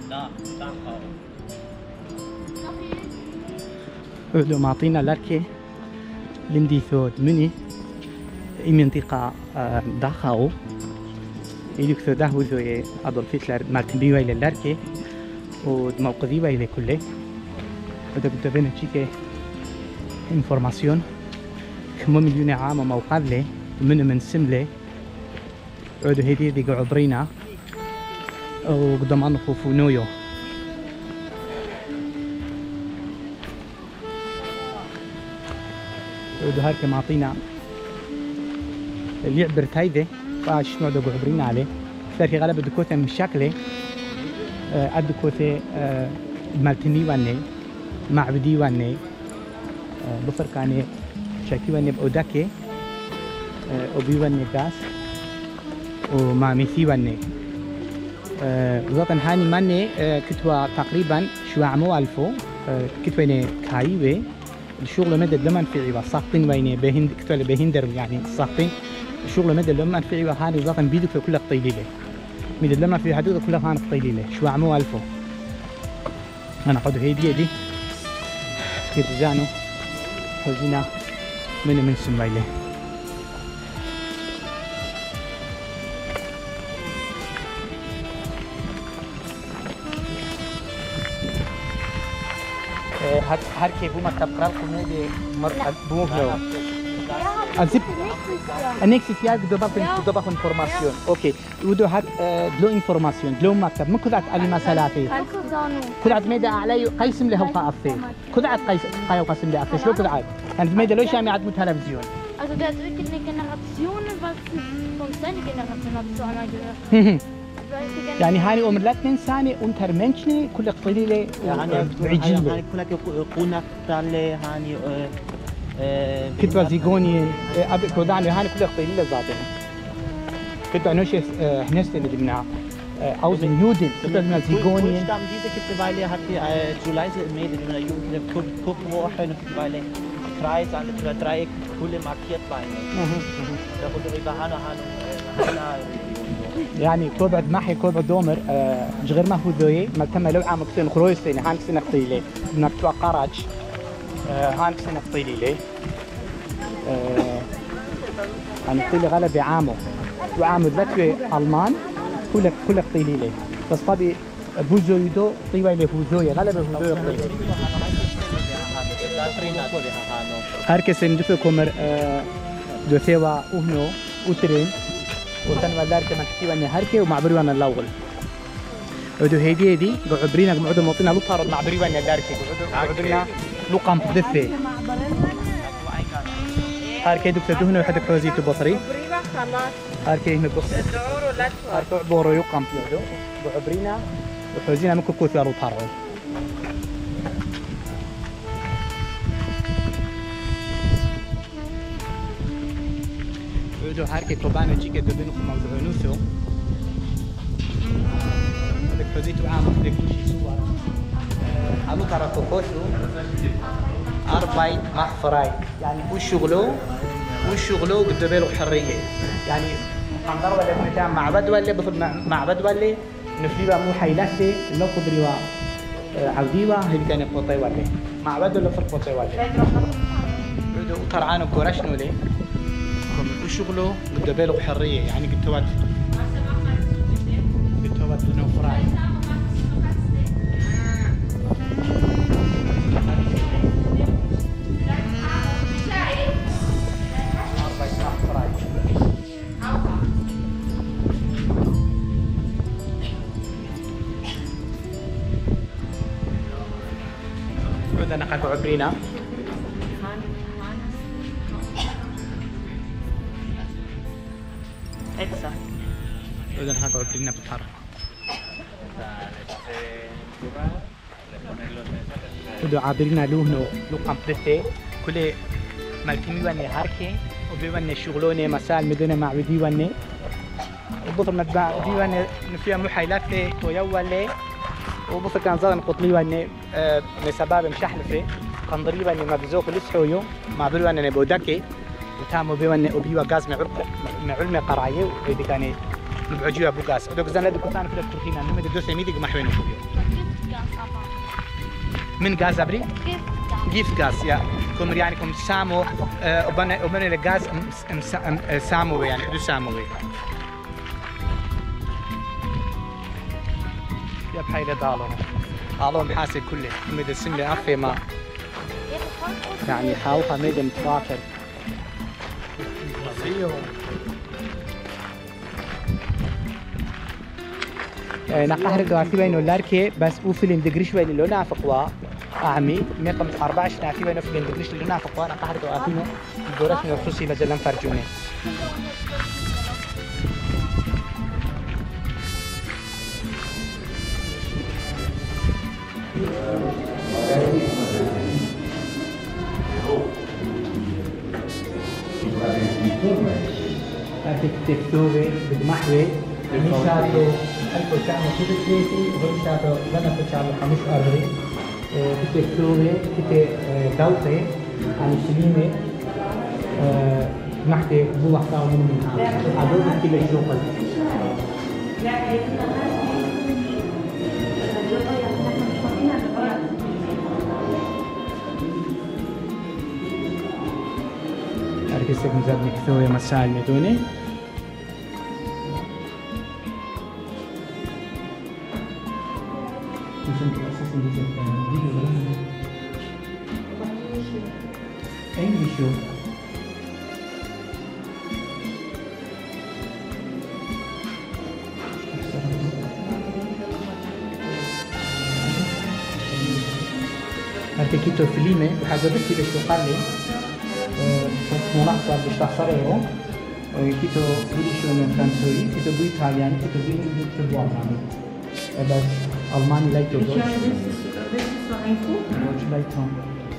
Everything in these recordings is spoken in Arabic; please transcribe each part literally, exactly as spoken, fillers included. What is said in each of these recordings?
لو معطينا لاركي لندي ثود مني اي منطقة داخاو إليك ثو داهو ذوي أدولف هتلر مالتن بيوي للاركي وموقذي ويلي كله وده كنت بين تشيكي انفورماسيون كم مليون عام موقع لي من من سملة عودو هدي دي عبرينا وقدام أنفو فونويو عودو هاركي معطينا اللي عبرت هيدي فاش نوع دو عبرينا عليه ثاركي غالبا دكوثة من شكله أدو كوثة مالتني واني معبدي واني بفر كاني شاكي واني بأوداكي وبي واني غاس وماميثي واني وزاطن هاني ماني كتوا تقريبا شو عمو ألفو كتواني كايوي الشغل مدى لمن في عيوة ساقطين ويني بهند كتوا بهندر يعني ساقطين الشغل مدى لمن في عيوة هاني وزاطن بيدك في كل قطيليلي مدى لمن في حدود كلها هاني قطيليلي شو عمو ألفو أنا قد هيدي دي كيف جانو حزينا من من سمايله هر هر كيف هو مكتب قرار كمودي مر بوفلو أزيب النكست يار بدو باخذ بدو باخذ إنفورماسيون أوكي ودو هات دلو إنفورماسيون دلو مكتب ما كذا على مسألة فيه كذا ميدا علي قيسم له قافي كذا قيس قايو قسم له قافي شو كذا كان ميدا ليش عم يعد تلفزيون Also der drückt eine Generation, was von seiner Generation يعني هاني عمر ثلاثين سنة وانتر منشني كل قليلة بعجيلة هاني كلك قونا تالي هاني كتبا زيغوني أبي كوداني هاني كل قليلة ذاتنا كتبا نوشة هنست اللي جبناها أوز نيودن كتبا من زيغوني وشتام ديزة كتبا لي هاتي جولاي ميد من اليوم كتب كوب وحين كتبا لي كرايز عن كتبا ترايك كل ماركيت باينه تاخذ ريبا هانو هانو يعني كوبعد محي كوبعد دومر أه غير ما هو ذوي ما تم لو عام كسين خرويستين هان كسين قطيلة بدنا كتوا قراج أه هان كسين قطيلة أه هان قطيلة غلب عامو وعامو ذاتوي ألمان كل كل قطيلة بس طبي بوزويدو طيوة اللي بوزوية غلب بوزوية قطيلة هركس ندفع كمر أه دو ثوا وهنو وترين وتنوى ذلك من حكي واني هركي ومعبري وانا الاول عدو هيدي هيدي عبرينا معدو موطينا لو طارد معبري وانا ذلك عبرينا لو قام بدفه هركي دوك تدهنا وحدك حوزيتو بصري هركي هنا بص هركي بورو يقام بيدو عبرينا وحوزينا من كوكو ثارو طارو عودو هركي كوبانا جيكا دبنو في موضوع نوثو هذاك فزيتو عام هذاك كلشي صور هالو ترى كوكوشو أربعين محفراي يعني وش شغلو وش شغلو قدبيلو حرية يعني قندر ولا بتاع معبد ولا بفضل معبد ولا نفليوا مو حيلاتي لو قدريوا عوديوا هي كانت قطي ولا معبد ولا فرق قطي ولا عودو ترعانو كورشنو لي وشغله قدبيله بحرية يعني قلت واد قلت واد نوفراي عندنا حكوا عبرينا Exakt. Och den här går att brinna på tarra. ودو عابرين لوهنو لو قمطتي كل مالتيمي واني هاركي وبي واني شغلوني مسال مدينة معبدي واني وبطل متبع بي واني نفيها محايلات لي ويولي وبطل كان زادن قطلي واني لسباب مشحلفة قنضري واني مبزوك لسحويو معبري واني بوداكي وتامو بي واني وبي وغاز مع علمي قرايه وإذا كان نبعجوا ابو قاس ودك زنا دك كان كده كرتينا نمد دو سميدي ما حوينو من غاز ابري جيفت غاز يا كم يعني كم سامو وبنا وبنا الغاز سامو يعني دو سامو يا بحيل دالو دالو محاسب كله مد السمله اخي ما يعني حاوها مد متفاكر نقهر دواسي بينو لاركي بس او فيلم دقريش بين اللي نافقوا اعمي ميقم أربعة عشر نافي بينو فيلم دقريش اللي نافقوا نقهر دواسينو دورات نفسي مجلن فرجوني architettore بالمحوي مشاتو ألف وتسعمية وثلاثين وهو مشاتو بنا تسعمية وخمسة وأربعين architettore كته دوتة عن سليمة محتي بو وحدة من منها هذول كل الشغل أركيسك مزاد نكثوية مسائل مدوني ممكن تأسس فيديو أي شو أركيكيتو فيلمه وحاجة بس كده شو قال لي ملاحظة بشخصره كيتو بوليشون فرنسوي كيتو بو إيطاليان كيتو بو كيتو بو ألماني بس ألماني لا يتوجد دوتش لا يتوجد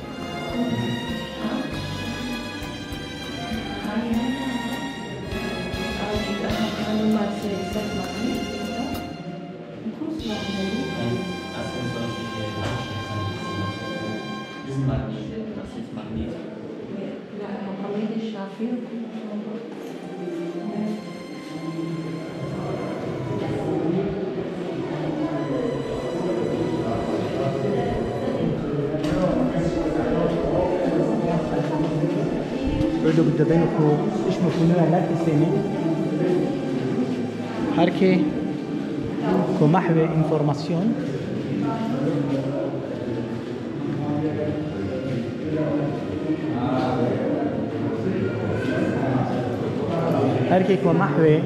Böyle bir de ben oku iş mefhumuna لا تسمي هركي كمحور انفورماسيون هركي كمحور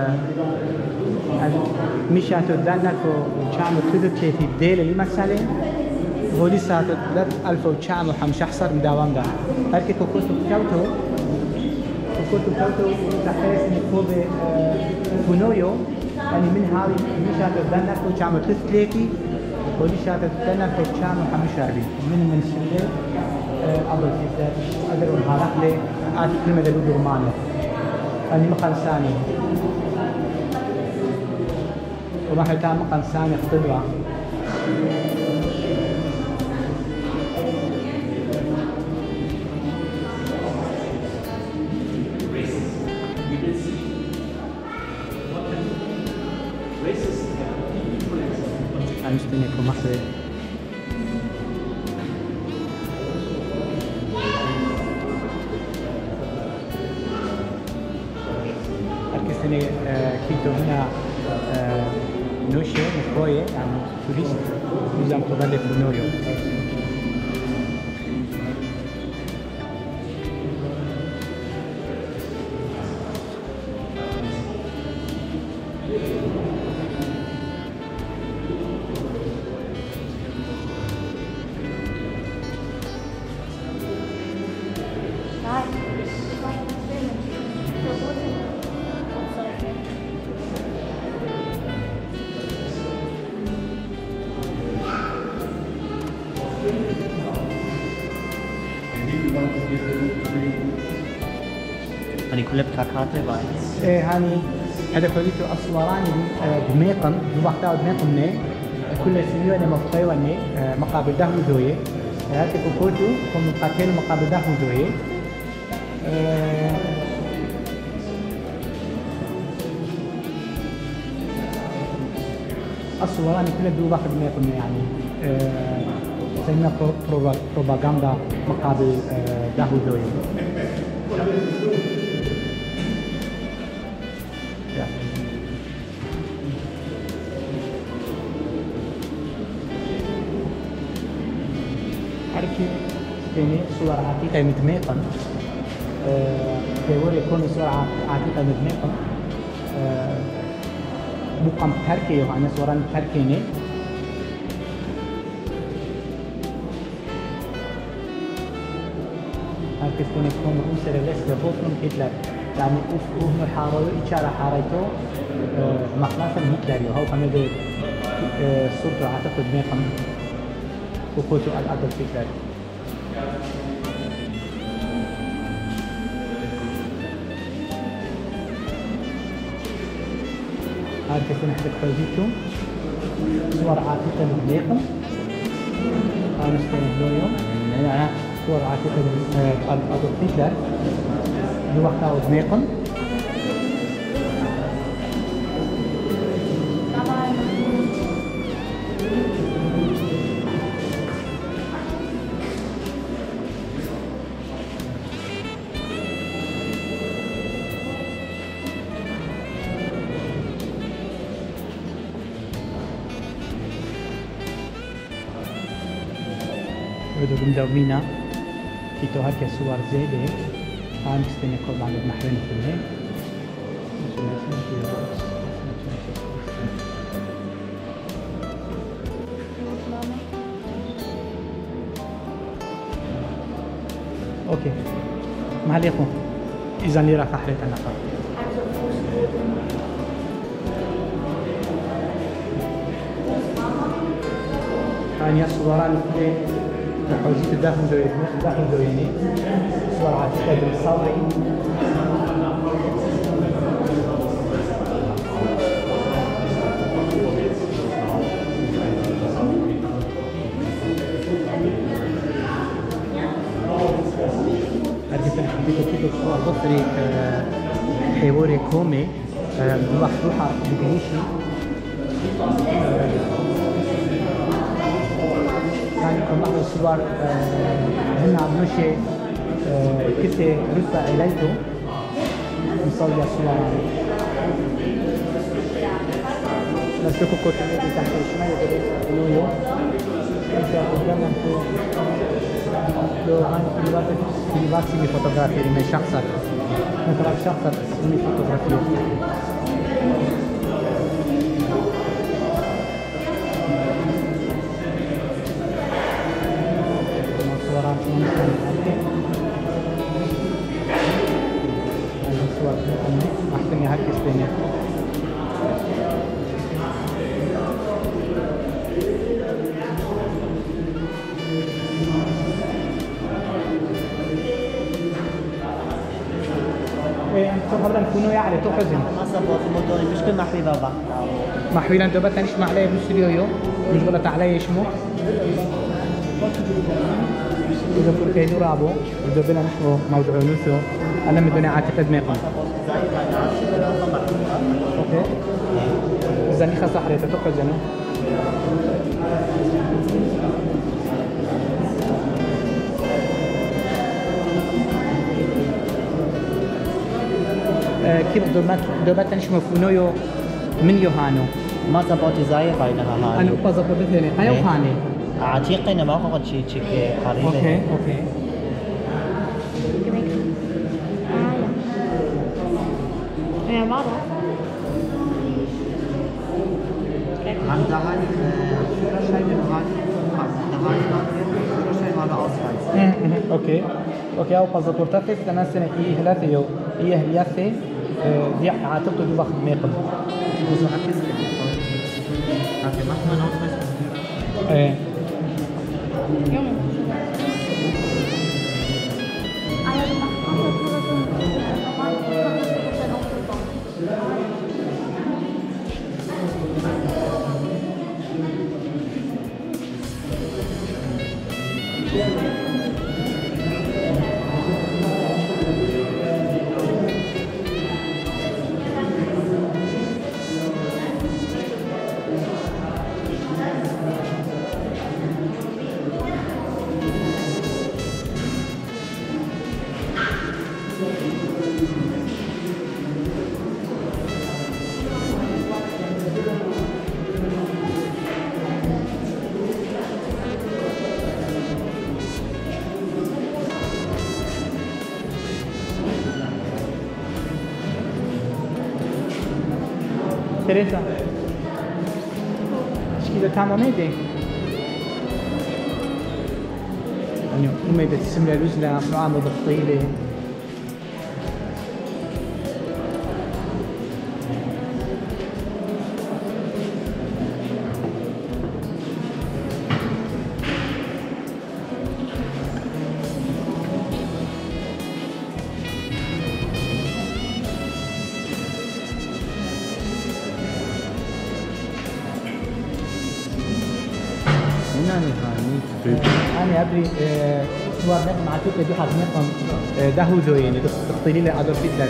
مشاتو دانكو چامو كدو كيتي ديل اللي مسألة هولي ساعة ألف وتسعمية وخمسة عشر مداوم ده هركي كوكوتو كوتو كوكوتو كوتو تحرس نكوبة فونويو يعني من هاي مشاتو دانكو چامو تثليتي هولي ساعة دانكو چامو خمسة وأربعين من من سلة أبو الكتاب أدرو الهارق لي آتي كلمة دلو درمانة يعني مقال ثاني وما حتى مقال ثاني اختبرة مستني يكون محوي أركزني كيتو هنا نوشة مكوية يعني توريست نظام تبادل فنوريو هني كلها بتاكاتي باي ايه هاني هذا خليته أصلاراني دميقن دوبحتاو دميقن نه كل سنيو أنا مفتوى وني مقابل ده ودوية هذا كوكوتو كم مقاتل مقابل ده ودوية الصورة كلها دوبا خدمتكم يعني سينا بروباغندا مقابل داهودوي. Arki ini suara hati kayak mitmekan, kayak يكون suara hati kayak mitmekan, bukan Turki hanya suara Turki ini. Arki ini يكون رؤوس الرئيس لفوتهم هتلر، يعني أفهم الحراوي إشارة حريته مخلصا هتلر وهو كمان ده صورته أعتقد ميقن وكوتو الأدب هتلر. هذا كيكون حدك حوزيتو صور عاطفة للميقن أنا استنى يوم يعني صور عاطفة الأدب هتلر دي وقتها ودميقن بدو مدونة كيتو هكا صور زيادة هان كستني قبل عن المحرين كلهم اوكي ما عليكم اذا لي راه فحريت انا هاني الصوران حوزيت الداخل دويني الداخل دويني صور عاتقة بالصوري أرجع حبيت كده صور بصري حواري كومي مفتوحة بجيشي يعني كمان صور هنا عملوا شيء كنت رفع إليته مصور صور بس لكم كنت نادي تحت الشمال يقولوا أرجع قدامهم لو هان في الوقت في الوقت من فوتوغرافي من شخصك مثلا شخصك من فوتوغرافي أحسن يهكس بيني أنتم هلا نكونوا يعني تحزن ما صبوت الموتور مش كل محوي بابا محوي لأن دوبا تانيش معلي بالاستوديو يوم مش غلط علي يشمو إذا كنت كيدو رابو إذا بنا نشمو موضوع نوثو أنا من دون عاتقد ميقن أوكي إذا نخا صحري تتوقع زنو كيف دوبا تانيش مفونويو من يوهانو ما صبوت زاير بينها هاي أنا أبغى زبطت هنا هاي وهاني عتيقنا ما هو شيء شيء قريب اوكي اوكي يا ماما عن دهاني شيء من هاني دهاني شيء هذا أصلاً اوكي اوكي او باسبورتات انا سنه اي هلاتيو اي هلياثي دي عاتقته دي باخذ ميقب وزو حكيس هذا ما هو نوصل ايه يوم تريزا ايش كذا تمام ايدي يعني امي بتسم لها رزلة معامل بالطيلة أنا أبري سوار نجم مع توك دي حد نقم ده هو ذو يعني تختلي لي أدور فيدباك.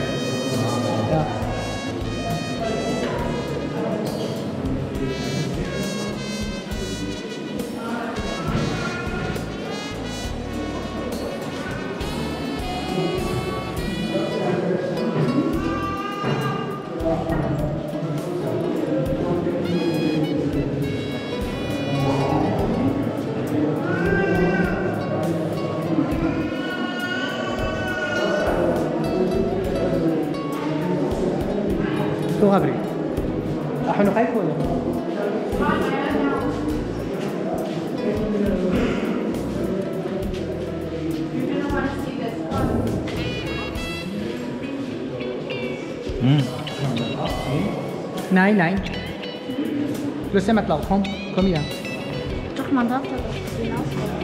تو هبري احنا خايف ولا Nein, nein. Laissez maintenant, prends. Combien? Doch, man darf das hinaus.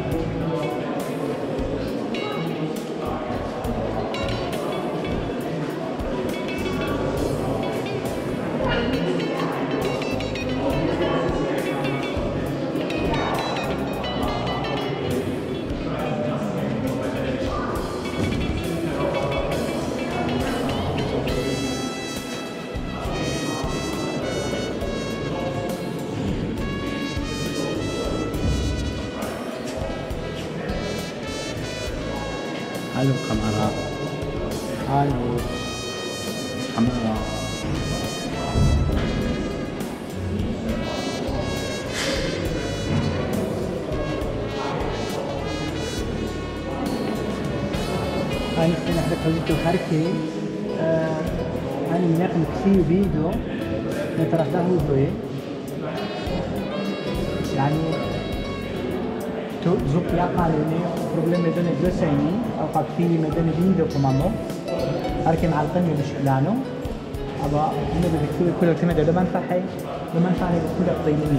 Hallo Kamera. Hallo. Kamera. هاي نحن نحن قلت الحركة هاي نحن كثير فيديو نترك له زوي يعني زوج يقع لنا problem مدن جسمي أو قد في مدن فيديو كمانو هركي مع القمة مش إعلانه أبا إنه بدك كل الكلمة ده لما نفحي لما نفحي بكل الطيبين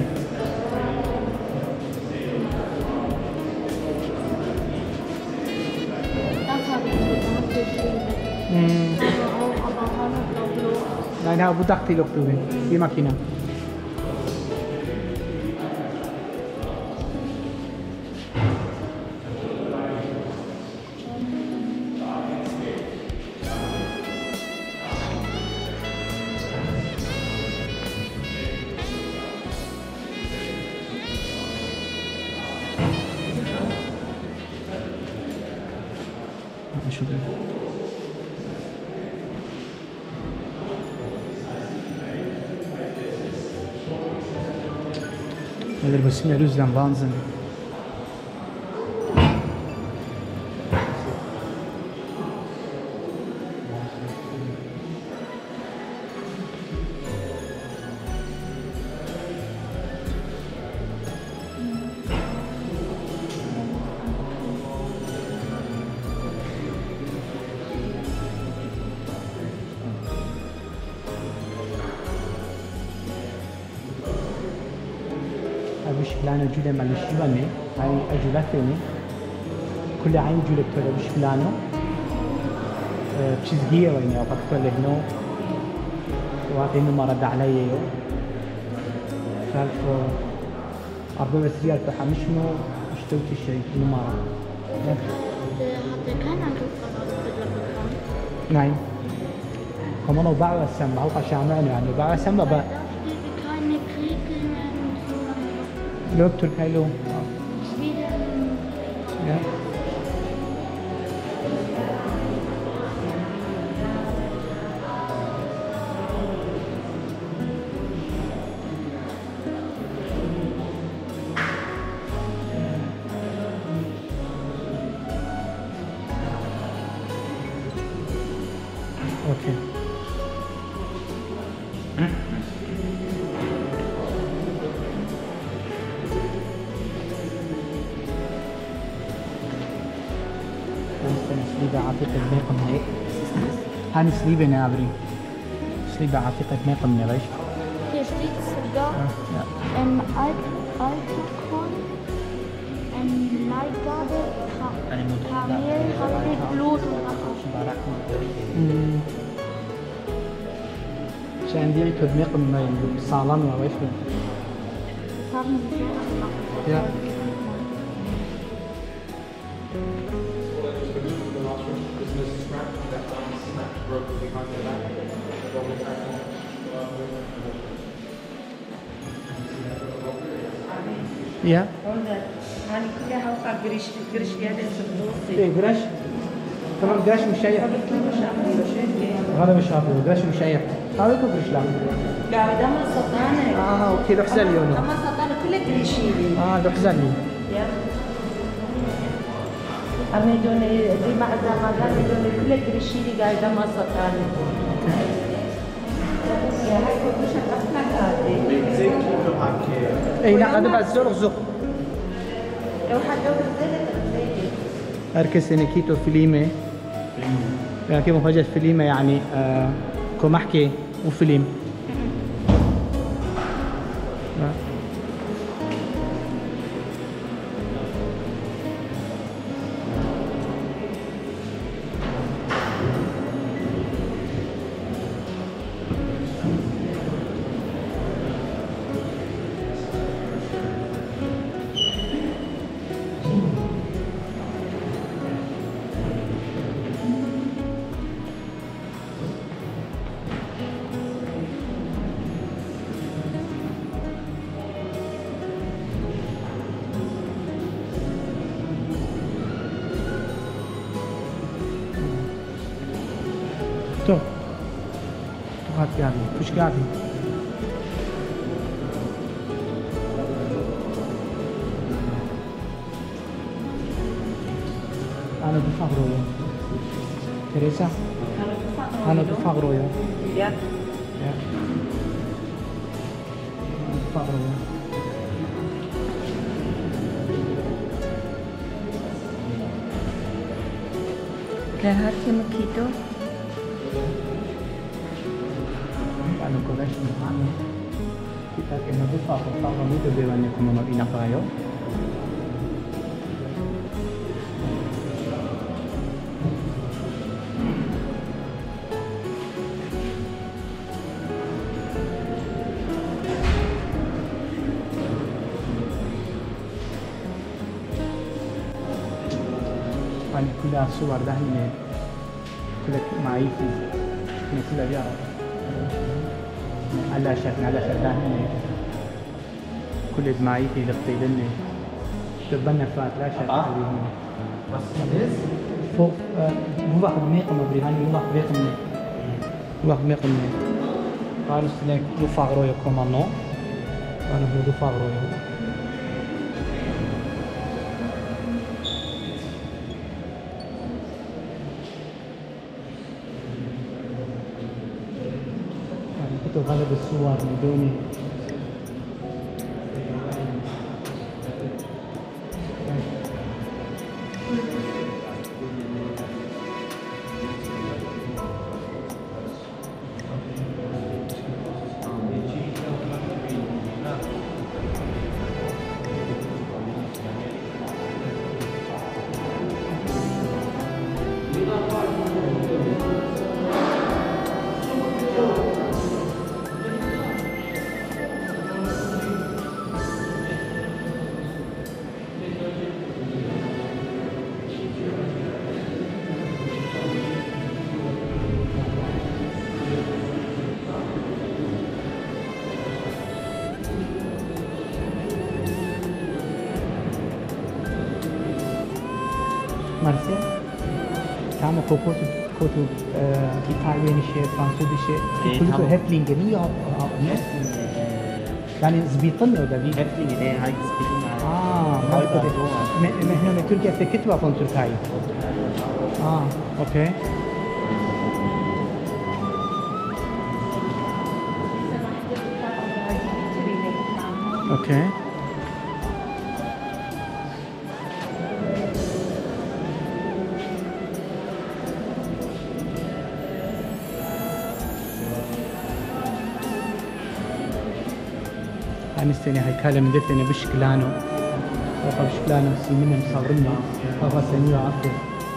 Nein, Herr Budakti look to me. Die Maschine. شكرا. هذا البسمة رز لامبانزن. بشكلانه جدا مع الشبانة هاي أجولة ثانية كل عين جولة كده بشكلانه بشزقية ويني وقت كل هنا وهذا إنه ما رد علي يو خلف أربعة وعشرين فحمشنو اشتوت الشيء إنه ما رد Habt ihr keinen Anrufvertrag bekommen? Nein كمان وباع السم هو عشان يعني باع السم بقى Keine Kriege mehr und so. لو بتركي له Ja. Okay. Hm? سليبة عتيقة ميقم هيك هاني سليبة نابري سليبة عتيقة ميقم نغش Hier steht sogar ja. ähm, Alt, Altikon, ähm, Leitgabe, Eine Mutter- Kamel, Halbig, Blut und Rache. Baracken. شانديل كد ميقم صالان وويش Das haben sie so gemacht. Ja. Ja. هاني كلها هوقع قريش قريش قاعدة تبدو ايه قراش تمام قراش مشيح هذا مش عارفه قراش مشيح هذا كيف قراش لا قاعدة دم سطانة اه اوكي لو حزن اليوم دم سطانة كلها قريشيلي اه لو حزن لي أما دون دي مع زمان دون كلها قريشيلي قاعدة دم سطانة يا هاي كل شيء أصلا قاعدة اي لا هذا بعد زور زق لو حد لو نزلت نزلت اركس نكيتو فيليمه يعني كيف مفاجأة فيليمه يعني آه كو محكي وفيلم آه. تو تو هات قاعدين مش قاعدين أنا بفقره تريسا أنا بفقره يا يا يا بفقره كهاتي مكيتو Ano ko guys, ano? Kita kena buka apa kamu tu bewannya kamu nak ina kayo. Pani kula suar dah ni. Kula mai fi. Ni kula ya. على شكل على شكلاني كل دمايتي لقتيلني تبنى فات لا شك عليهم فوق مو واحد ميقم بريهاني مو واحد ميقم مو واحد ميقم قالوا سنك دو فاغرو يكون مانو انا هو دو فاغرو يكون كنت غالب الصور بدوني مارسيا كانوا كتب كتب إيطاليانية فرنسية إيه، كلها تمام. هفلينجنية يعني زبيطن ولا بي Häftlinge, det har inte spelat in här. آه ما كده ما ما هنا من تركيا في كتبة från Turkiet آه أوكي أوكي يعني السنة هاي كلام من دفنة بشكلانو وقا بشكلانو سيمنا مصورنا وقا سنيو عفو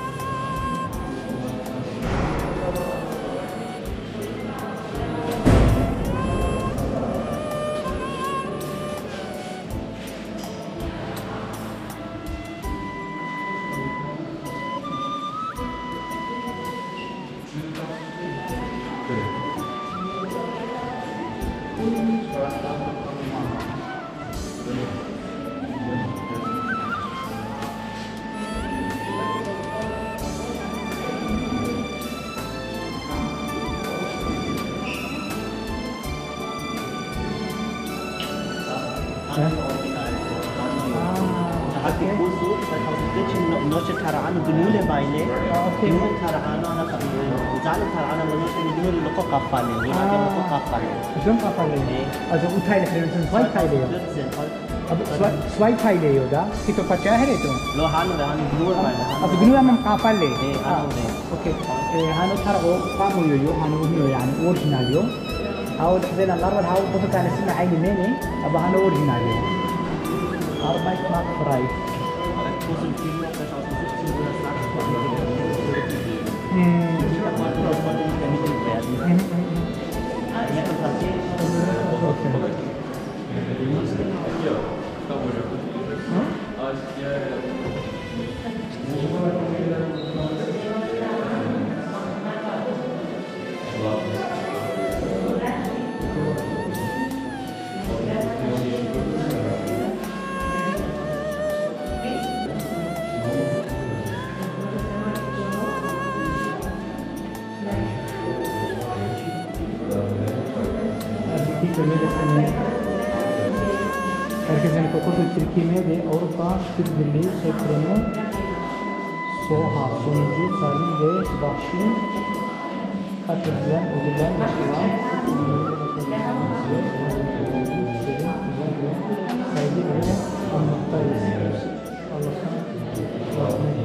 Hati khusus, kalau kita cuma nasi tharaan gunung le baile, gunung tharaan ana jalan tharaan ana nasi gunung le lokok kapal le, ni ada lokok kapal le. شلون قفل لي؟ Also utai le khair سواي تاي لي. अब سواي تاي لي yoda kita pakai hari itu. Lo hanu dah hanu gunung baile. अब gunung am قفل لي. Eh hanu le. اوكي هانو ترى قاموا يو هانو يو يعني اوريجينال يو. هاو حزين الأربعة هاو بطل كان اسمه عيني ميني أبا هانو اوريجينال يو. أربعة ماك فراي. Khusus film twenty sixteen bulan satu. Hmm. Kita buat dulu buat ini kami tu bayar. Ini tu sahaja. herkes yani kokodu Türkiye'ye de Avrupa Türk Birliği Şeklini Soha sonucu salim ve bahşi katılan ödülen yaşayan saygı ile anlattayız. Allah'tan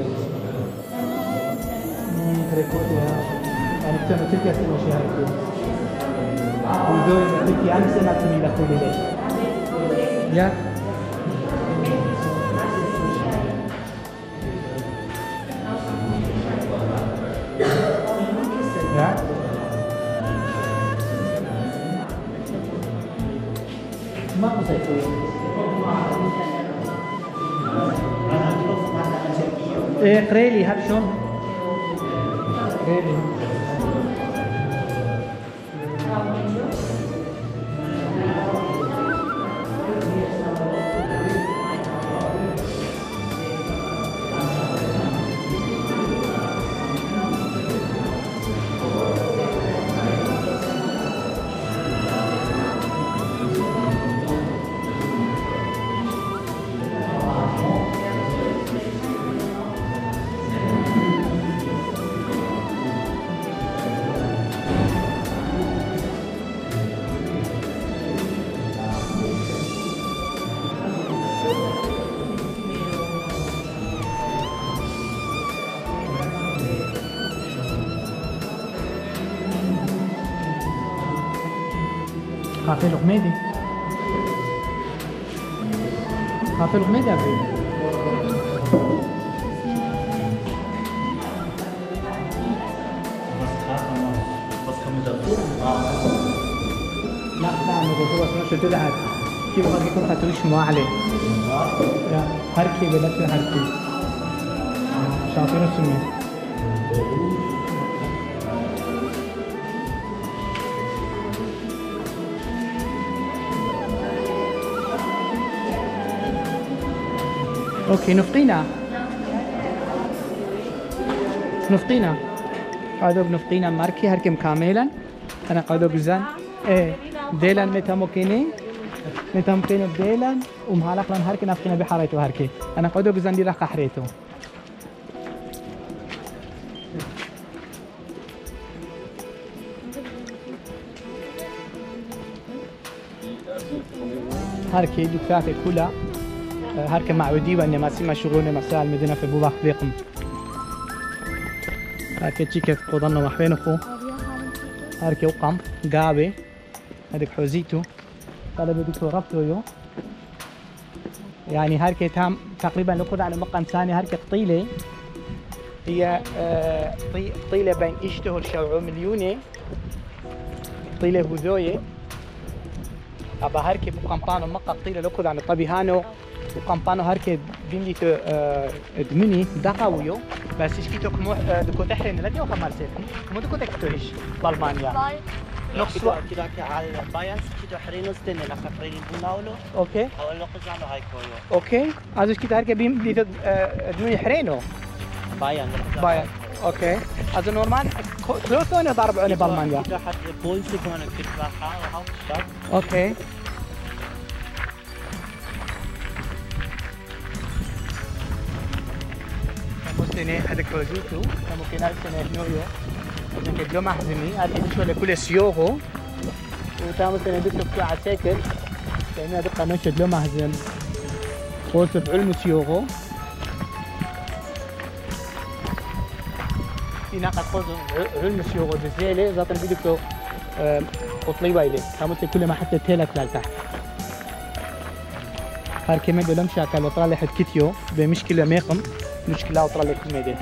rekord ya. Yani tüm Türkiye seni şey yapıyor. Video Türkiye hangi senatını da kullanıyor? Ya. Ya. Mak saya tu. Eh, kreli, hab schon. Kreli. Kafe Lokmedi. Kafe Lokmedi abi. لا لا انا قلت له بس شو تدعك كيف ما يكون خاطرش ما عليه يا هركي بلك هركي شاطر اسمي اوكي نفطينا نفطينا قادوك نفطينا ماركي هركم كاملا انا قادوك زان ايه ديلان متى ممكنين متى ممكن ديلان ومهالك لان هركي نفطينا بحريتو هركي انا قادوك زان دي رخ حريتو هركي دكتاتي كلها هركي معودي واني ما سيما شغلنا مساء المدينة في بوباخ بيقم هركي تشيكت قضلنا محبين اخو هركي وقم قابي هذيك حوزيتو طلب دكتور ربطويو يعني هركة تام تقريبا لو على مقام ثاني هركة طيلة هي آه طيلة بين اشتهر شوعو مليونة طيلة هذوية أبا هركة بقمبانو مقا طيلة لو على طبيهانو وقمبانو هركة بيمليتو آه دمني دقاويو بس اشكيتو كمو دكو تحرين لدي او خمال سيفني كمو دكو تكتوهش بالمانيا نقصوا كده على بايانس كده حرينوس تاني لك حرين بناولو اوكي او لو قزانو هاي كويو اوكي ازش كده هركة بيمليتو دمني حرينو بايان بايان اوكي از نورمال كلوثو انا ضرب عوني بالمانيا كده حد بولسي كمان كده راحة وهاو شاب اوكي سنة هذاك وزوتو ممكن هذا سنة نويو لكن كده ما حزمي هذا شو لكل سيوغو وتامو سنة دكتور بتاع عساكر لأن هذا قانون شد له محزم وصف علم سيوغو في ناقة خوز علم سيوغو دزيلة ذات الفيديو قطلي وايلي تامو سنة كل ما حتى تيلك لتحت هار كمان دولم شاكل وطلع لحد كتيو بمشكلة ميقم مشكلة وطلع لك الميدان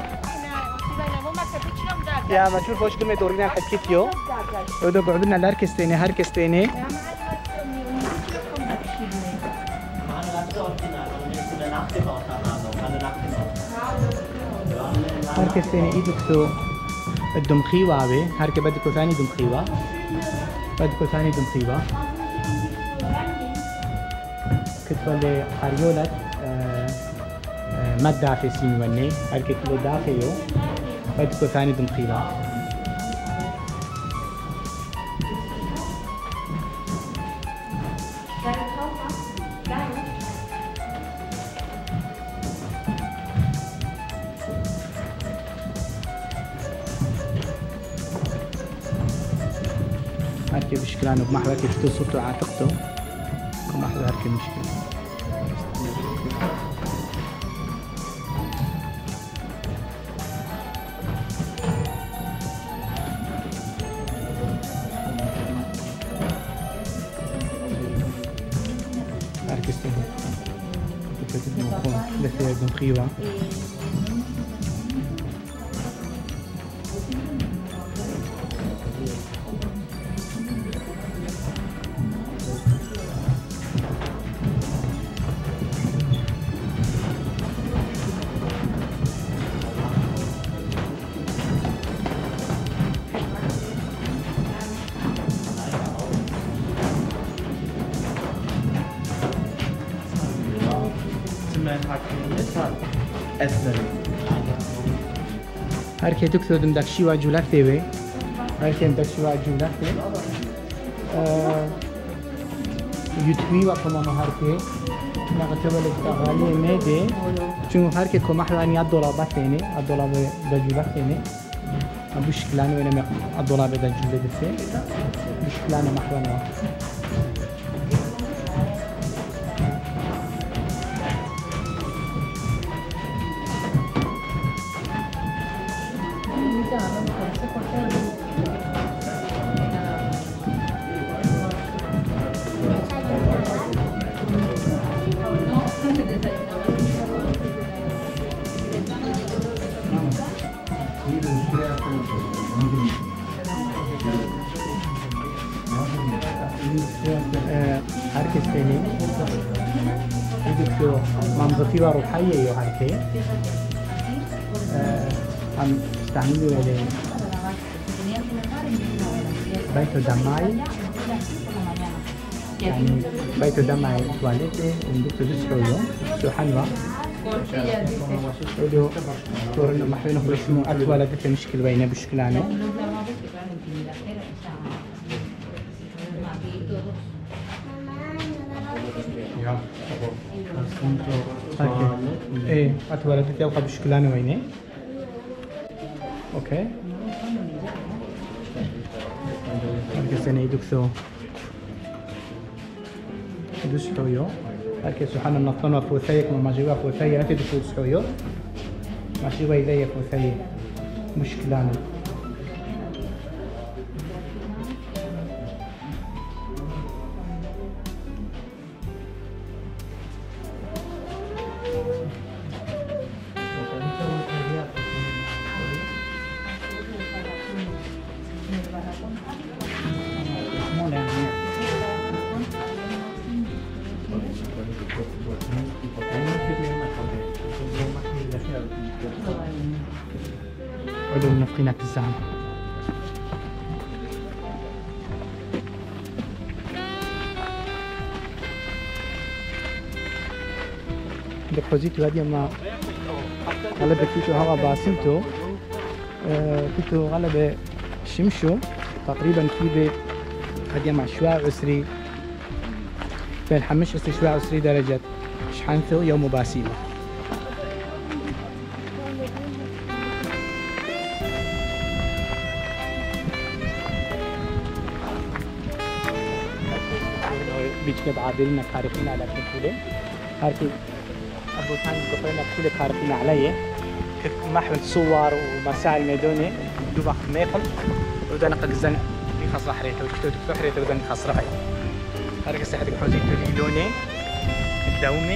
يا ما تشوف وش كلمة دورينا الحد كتيو وده قعدنا لاركستيني هاركستيني هاركستيني ايدك سو الدمخيوة عبي هاركي بدكو ثاني دمخيوة بدكو ثاني دمخيوة كتبه لي خاريولة ما الدافع سين وني هركت له دافعيو بدكو ثاني دمخيلة هركي بشكلانو بمحوى كيف تصوتو عاتقتو كم واحدة هركي مشكلة لثير دمخيوة هركي دكتور دم داك شيوا جولك تيوي هركي دم داك شيوا جولك تي يوتيوب وكمان هركي نقطة ولا تغالي ميدي شو هركي كم أحد الدولار بثيني الدولار بجولك تيني أبوش كلاني وين الدولار بجولك تيني بوش كلاني محرنا هركستيني يدكتور منظفية روحية يو هركي هم استعملوا لي بيتو دماي يعني بيتو دماي تواليتي وندكتور دسحو يوم شو حلوة ودو تورنا محوينه بشمو أتوالدت مشكل بينه بشكلانه ايه اتولدت يبقى بشكلانه وينه اوكي هركي سنة يدكسو دوش حويو هركي سبحان النطن وفوثيك وما جوا فوثية انت دفوس حويو ما جوا يدي فوثية مشكلانه علوم نفقينا في الزعم. دبوزيتو هذه ما غلبة كيتو هوا باسمتو كيتو غلبة شمشو تقريبا كيبه هذه مع شواء عسري بين حمش عسري شواء عسري درجة شحنثو يوم باسيمه. بيجي بعابرين كارفين على كل هاركي أبو ثاني قطعنا كل كارفين عليه محمل صور ومسائل ميدوني دوبا ميقل وده نقد زن في خاص حريته وكتو تكتو حريته وده خاص رأي هاركي سحدك حوزيتو ليلوني الدومي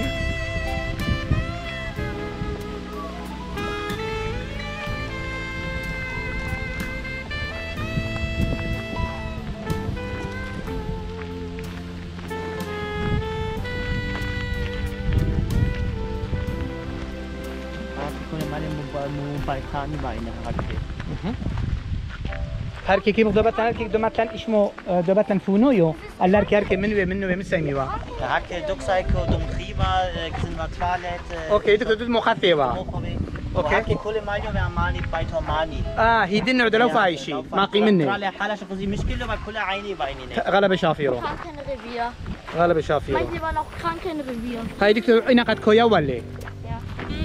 بايخاني باينه هركي هركي كيف دوبت هركي دوبت اسمه دوبت فونويو اللاركي هركي منو منو مسميوا هركي دوكسايكو دوم خيبا كسن تواليت اوكي دك دك مخفيوا اوكي هركي كل ماليو ماني بايتو ماني اه هي دين ودلو فاي شيء ما قيمني طلع حاله شخصي مشكله ما كل عيني باينين غلب شافيرو Krankenrevier. غلب شافيرو Manche waren auch Krankenrevier. هاي دك انا قد كويا ولا Ja.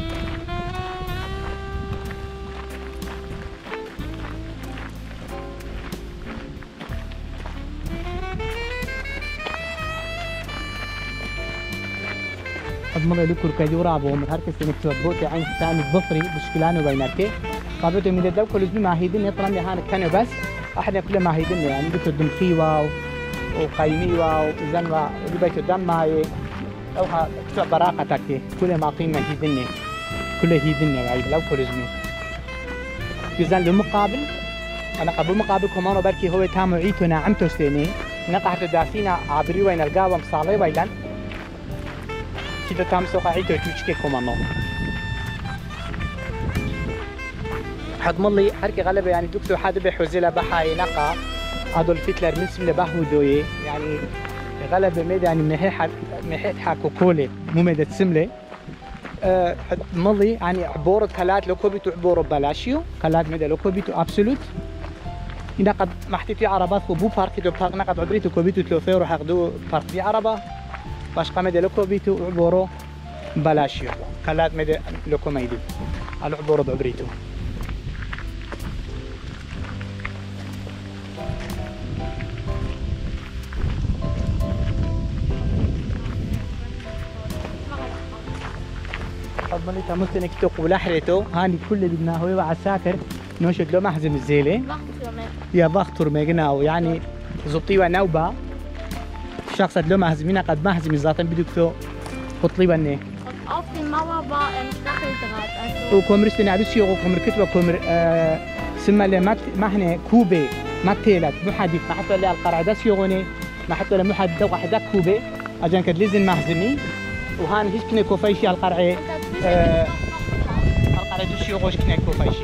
أضمن لكم كدورة بوم هركس نكتب بوتي عين ثاني بفري بشكلانه بينك قابلته من الدو كل زمان ماهيدين يطلع هان كانوا بس احنا كل ماهيدين يعني دكتور دمخيوا وقيميوا وزنوا بيت الدم ماي او كتب براقتك كل ما قيمه هيدني كل هيدني يعني لو كل زمان يزن المقابل انا قبل مقابل كمان بركي هو تام عيتنا عمتو سنه نقحت دافينا عبري وين القاوه مصالي ويلان كده تام سوق عيتو تشكي كمان حد ملي حركة غلبة يعني دكتور حد بحوزيلا بحاي نقا أدولف هتلر من سملة بهودوي يعني غلبة ميدا يعني محيح محيح حكو كولي مو ميدا سملة أه حد ملي يعني عبورة كلات لو كوبيتو عبورة بلاشيو كلات ميدا لو كوبيتو أبسولوت هنا قد محتيتي عربات خو بو باركي دو بارك نقد عبريتو كوبيتو تلوفيرو حقدو بارك دي عربة باش قامدا لو كوبيتو عبورة بلاشيو كلات ميدا لو كوميدي على عبورة عبريتو أضمني تموت إنك تقول حريته هاني كل اللي بدنا هو وعساكر نوشد له محزم الزيلة يا ضغط رميقنا يعني زبطي ونوبة شخص له محزمين قد محزم الزاتن بدك تو قطلي بني Auf der Mauer war ein Stacheldraht. Also وكمر استنعبس يو كمر كتبة كمر آه سما لما ما إحنا كوبي ما تيلت محدث ما حتى له القرعدس يغني ما حتى له محدث واحدة كوبي أجان كد لازم محزمي وهان هيش كنا كوفايشي على القرعة آه القرعة دوش يغوش كنا كوفايشي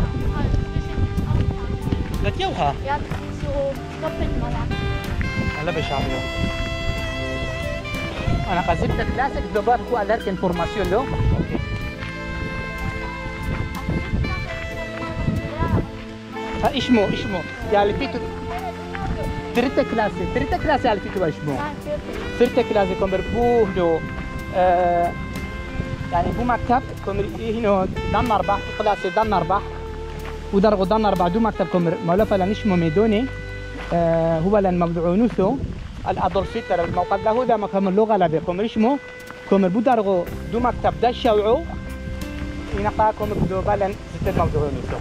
لا تيوها ja, so Doppelmauer. هلا بشاملو أنا قصدت كلاسك دبار كو ألرك إنفورماسيون لو أوكي ها إشمو إشمو يا اللي فيتو تريتا كلاسي تريتا كلاسي على فيتو إشمو تريتا كلاسي كم بربوه لو آه يعني بو مكتب كم هنا دان أربعة كلاسي دان أربعة ودرجة دان أربعة دو مكتب كم مولفة لنشمو ميدوني آه هو لن مبدعونوثو الأدولف هتلر الموقع ده هو ده مكان اللغة لبي كم اسمه كم بدرجة دو مكتب ده شوعو ينقى كم بدو بالن ست الموضوعونوثو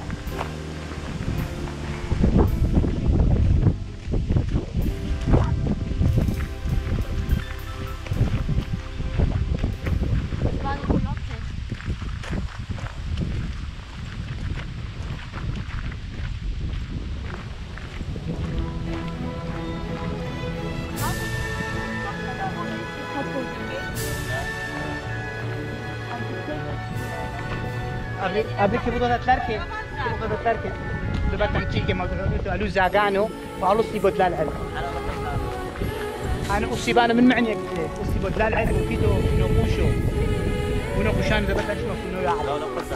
Abri che budo تتلركي che budo تتلركي دبت تمشي كما قالوا قالوا زاقانو وقالوا سي بدل العلم انا اصيبان من معني اصي بدل العلم وكيدو نوقوشو ونوقوشان دبت اشوف انه يعلم لو قصه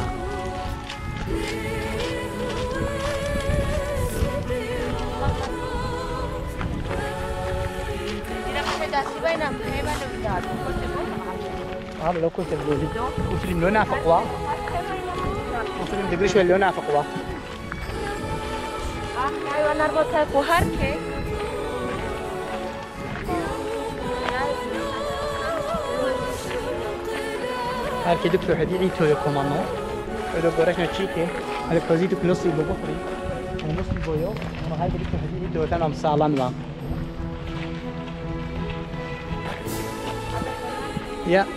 هذا لو كنت بقولي وفيلم لونه فقوى وفيلم تدري شو لونه فقوى ايوه نربطها وهركي هركي دكتور حديدي تويو كومانو هذا قرشنا تشيكي هذا كوزيتو كنصي ببخري انا نصي بويو انا هاي دكتور حديدي تويو تنام صالان وا يا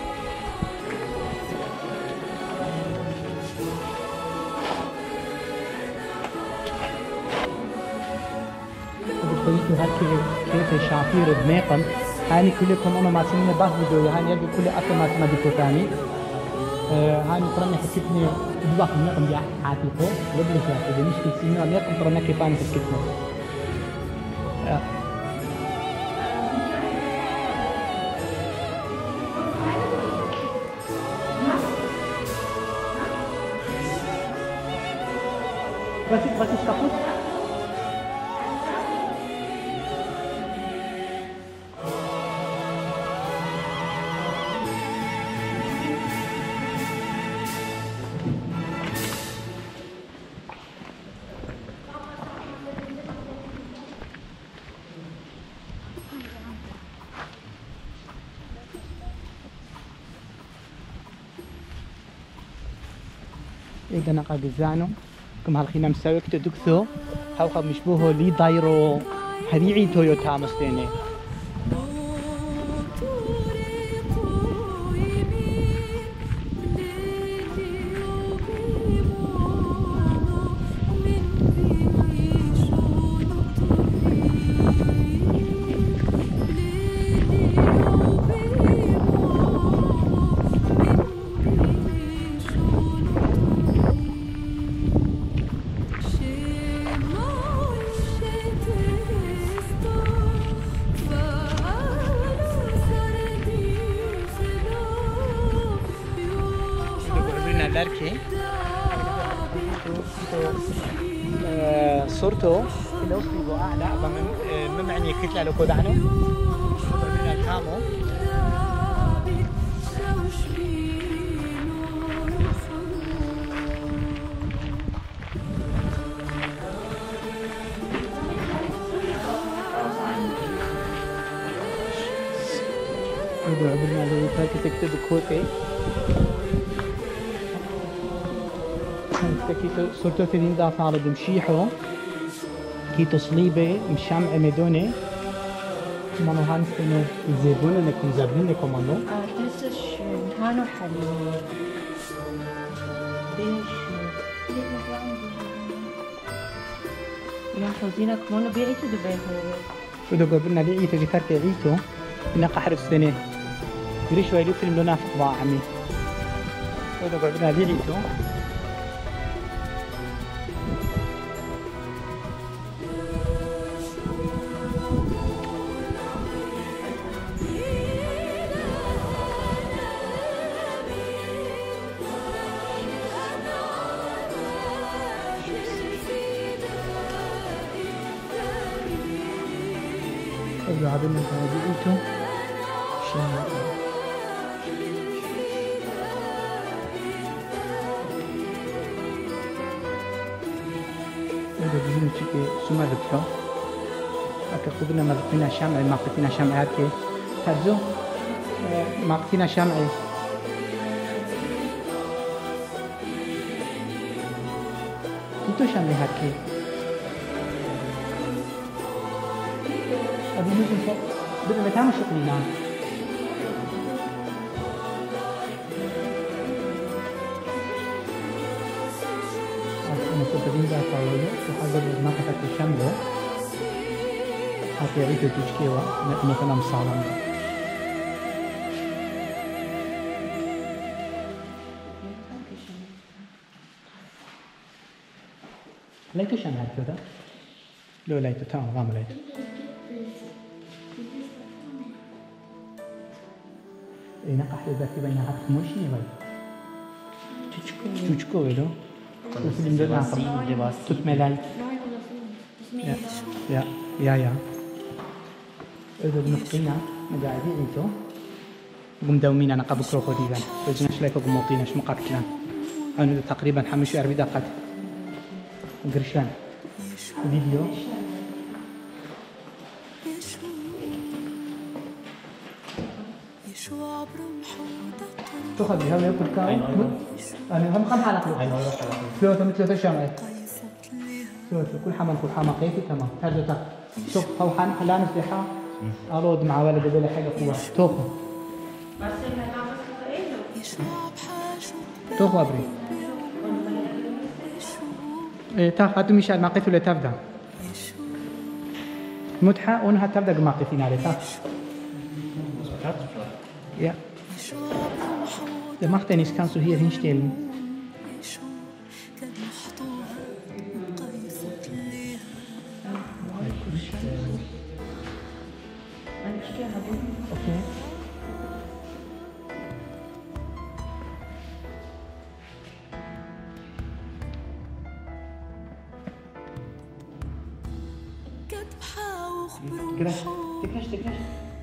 قلت هكي كيف شافير بميقم هاني كلكم انا ما سمينا باخ فيديو هاني يلقى كل اكل ما سمع ديكو ثاني هاني ترى حكيتني باخ ميقم دي عاتيقو لبلي فيها اذا مش في سنين ميقم ترى كيف انا حكيتنا بس بس تاخذ إذا نقد زانو كم هالخينا مسوي كتو دكتو هاوخا مشبوهو لي دايرو هديعي تويوتا مستيني لاركي صورته لو سيبو اعلى ما معني كتله لو كود عنه من الكامو قبل ما تكتب كوتي كيتو صرتو في دين دافع على دمشيحو كيتو صليبة مشامع ميدوني مانو هانستنو يزيبونو نكون زابلين نكو مانو اه das ist schön هانو حلو يا خوزينا كمونو بيعيتو دبيهو ودو قبلنا لعيتو جتارك عيتو نقا حرف سنة يريش ويلو فيلم لو نافق ضاع عمي ودو قبلنا لعيتو قبل عبدنا هذه شنو هذا بيجي تيجي سما دكتور أكيد ما قلنا شمع ما قلنا شمع هكى تبزو ما قلنا شمع كنتو شمع هكى أبي نجي فوق بدنا نتعامل شغلي نعم أنا كنت بنزع طاولة وحضر نقطة الشمبو حتى يعيدوا تشكيوة مثلا مصالحة ليتو شان هاي كذا لو ليتو تمام غام ليتو إيه نقح لذاتي بين هات موشني باي تشكو تشكو ولو وفيلم ده ناقم توت ملاي يا يا يا يا إذا بنقطينا مجاعدين إنتو قم دومين أنا قبل كروكو ديبان وجناش ليكو قموطيناش مقابلان أنا تقريبا حمش أربع دقات قرشان فيديو تأخذ بها ويأكل كاي أنا هم خم حلقة ثلاثة مثل ثلاثة شمعات ثلاثة كل حمل كل حمل قيفي تمام هذا تا شوف هو حن حلان سبحة أرود مع ولد بلا حاجة قوة توخو توخو أبري إيه تا هاتو مشان ما قيفي لتبدأ متحة ونها تبدأ ما قيفين عليه تا يا Der macht nichts, kannst du hier hinstellen. Okay. Gleich, gleich, gleich.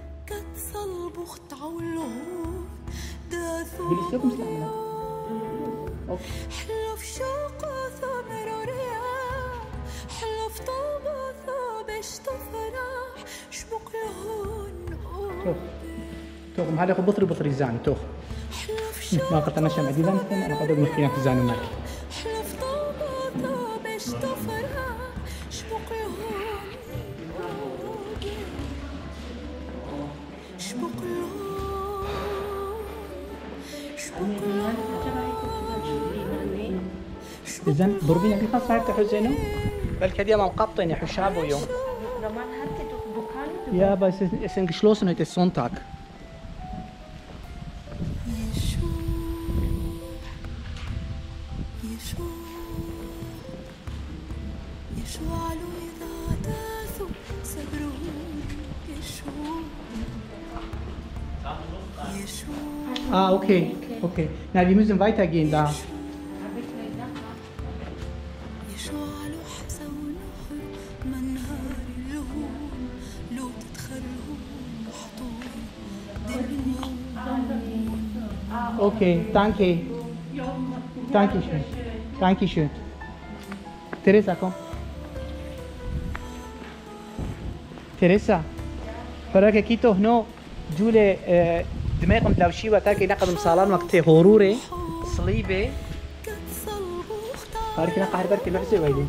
Willst du uns sagen? Okay. حلف شوق ثمر ورياح حلف طابة باش تفرح شبق لهون توخ توخ ما هذا ياخذ بطري بطري زان توخ ما قلت انا شمع ديزان انا قد اقول فيها في زان مالك حلف طابة باش تفرح شبق لهون شبق لهون إذن ضربينا كيف صارت حزينه؟ بل كده ما مقطعين حشاب ويوم. Ja, aber es ist, es ist geschlossen, heute ist Sonntag. Ah, okay, okay. Na, wir müssen weitergehen da. Okay, danke. Danke schön. Danke schön. Teresa, komm. Teresa, فرق كيتو هنو جولة دماغهم دلوشي وتاكي نقد مصالان وقت غروري صليبة هارك نقع هربرك الوحسي ويلي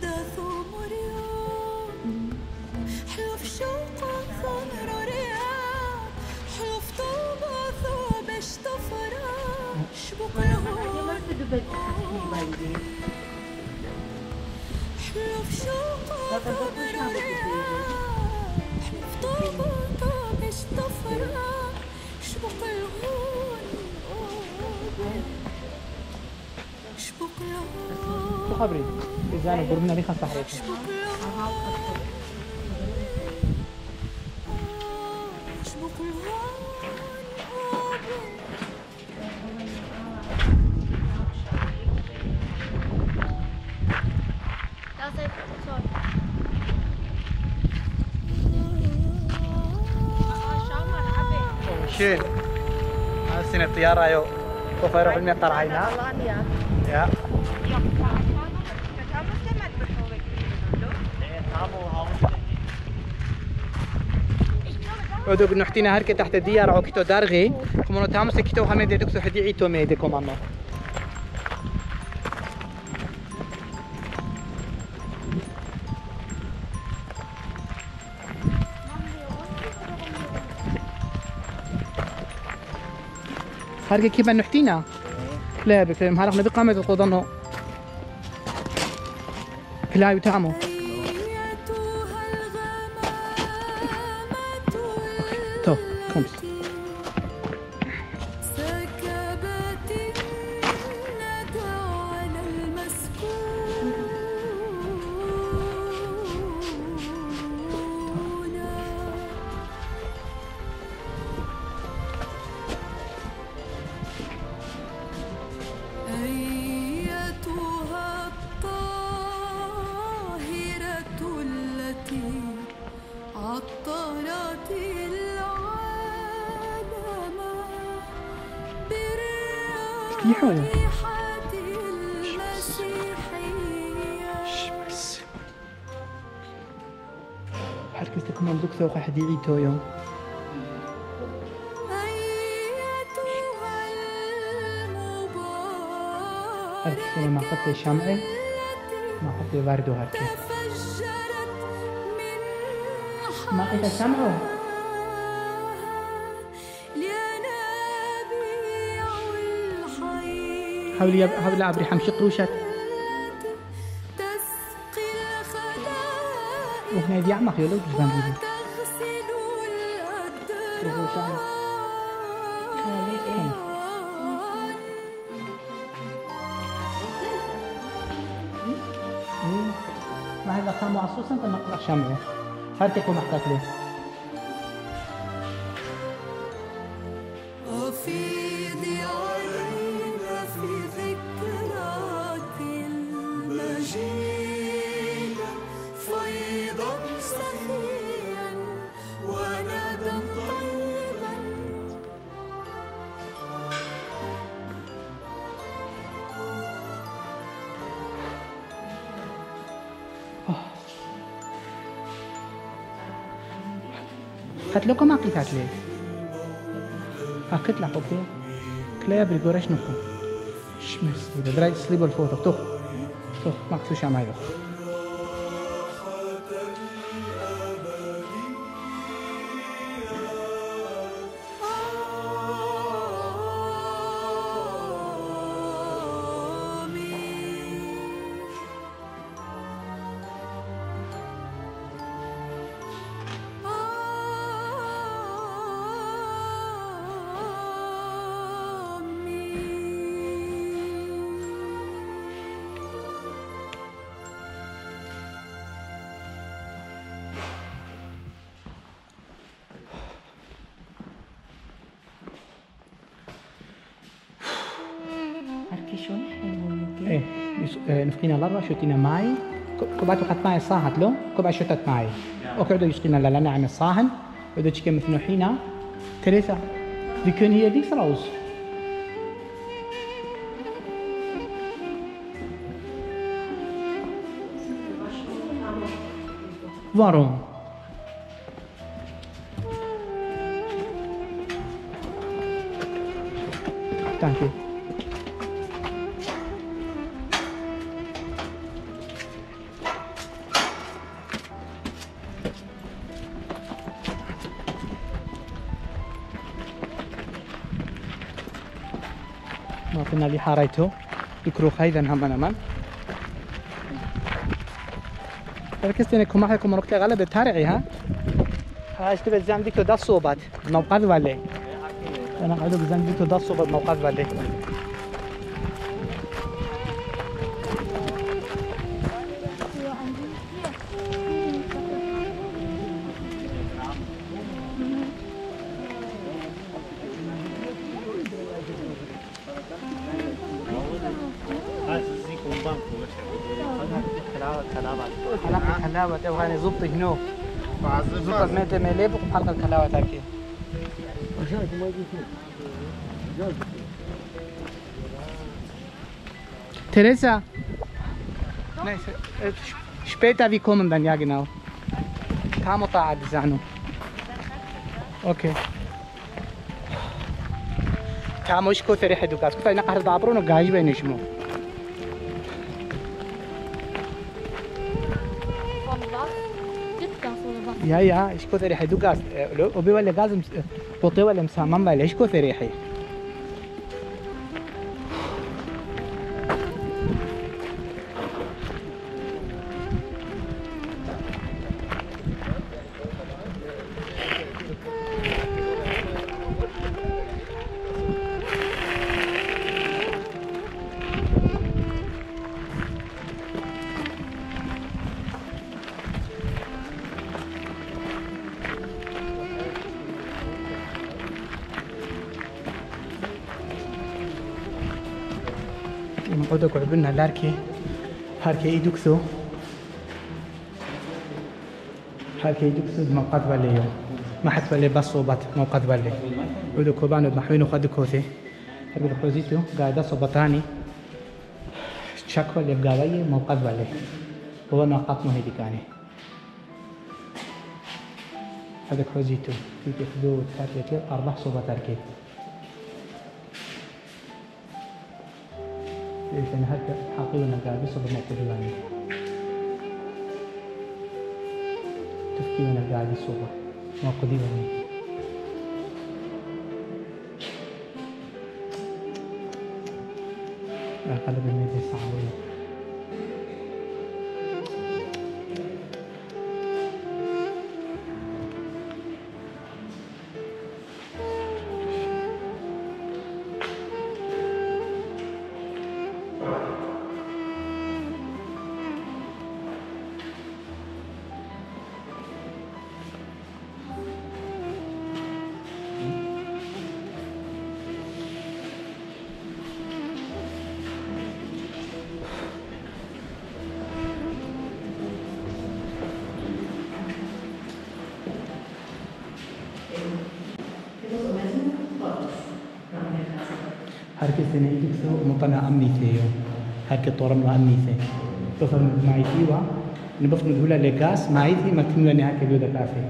شو خبري؟ إذا برمنا لي خمسة حريقة. شيل هذا سنة الطيارة يو سوف يروح المطار عينا يا ودو بنحتينا هركة تحت الديار أو كتو دارغي كمانو تامس كتو همي دي دكتو هدي عيتو ميدي كمانو هركة كيف نحتينا لا بكلم هرق نبي قامت القضانو كلا يتعمو تو خمس كيحو حركز لكم من دكتور واحد يعيد تويو هركي ما حطي شمعة ما حطي ورد وهركي ما قيت شمعه حاولي حاولي عبري حمشي قروشك وهنا دي عمق يلو جبان دي قروشك ما هذا كان معصوصا انت مقطع شمعه هرتكوا محتاج له قتلوكم ما قيتات ليه هكت لك اوكي كليا بريغورش نكم شمس اذا دراي سليب الفوتو طخ طخ ما قتلوش عمايو ايه نفقينا لرا شوتينا معي كوباتو قد معي صاحت له كوبا شوتت معي وقعدوا يشقينا لنا عم الصاهن بدو تشكي مثل نحينا ثلاثة بيكون هي ديك راوز Waarom? Dank u. ما قلنا لي حاريته يكروخ هيدا هم انا من ركزت انكم معكم ركتي غلبة تارعي ها ها اشتبه زعم ديكو دا صوبات موقف ولا انا قاعد بزعم ديكو دا صوبات موقف ولا حلقة الحلاوة تبغاني زبط هنا زبط ميت مليب وحلقة الحلاوة تاكي Teresa Nein, später wir kommen dann, ja genau كام طاعة دزانو اوكي كام وش كثر يحدو كاس كثر نقهر دابرون وقايج بينشمو يا يا ايش كثر ريحه دوغاز وبي ولا غاز بوطي ولا مسامم ولا ايش كثر ريحه نقعدوا قعبنا لاركي هاركي يدوكسو هاركي يدوكسو موقت بالي ما حد بالي بس صوبات موقت بالي ودو كوبانو محوينو خد كوثي هذا البروزيتو قاعدة صبتاني شكوى اللي بقاوية موقف عليه هو نقاط مهدي كاني هذا بروزيتو في تخدو تاركيت أربع صوبة تاركيت ليش أنا هكا حقيقة نقاوي صوبة موقفي تفكي وانا قاعد صوبة موقفي واني قلب الميدي صعبين هركي سنة يدكسو مطنع أمني ثيو هركي طورم وأمني ثي بفهم معي ثيوا نبفن دولة لغاس معي ثي ما تنوى نهاكي بيودا كافي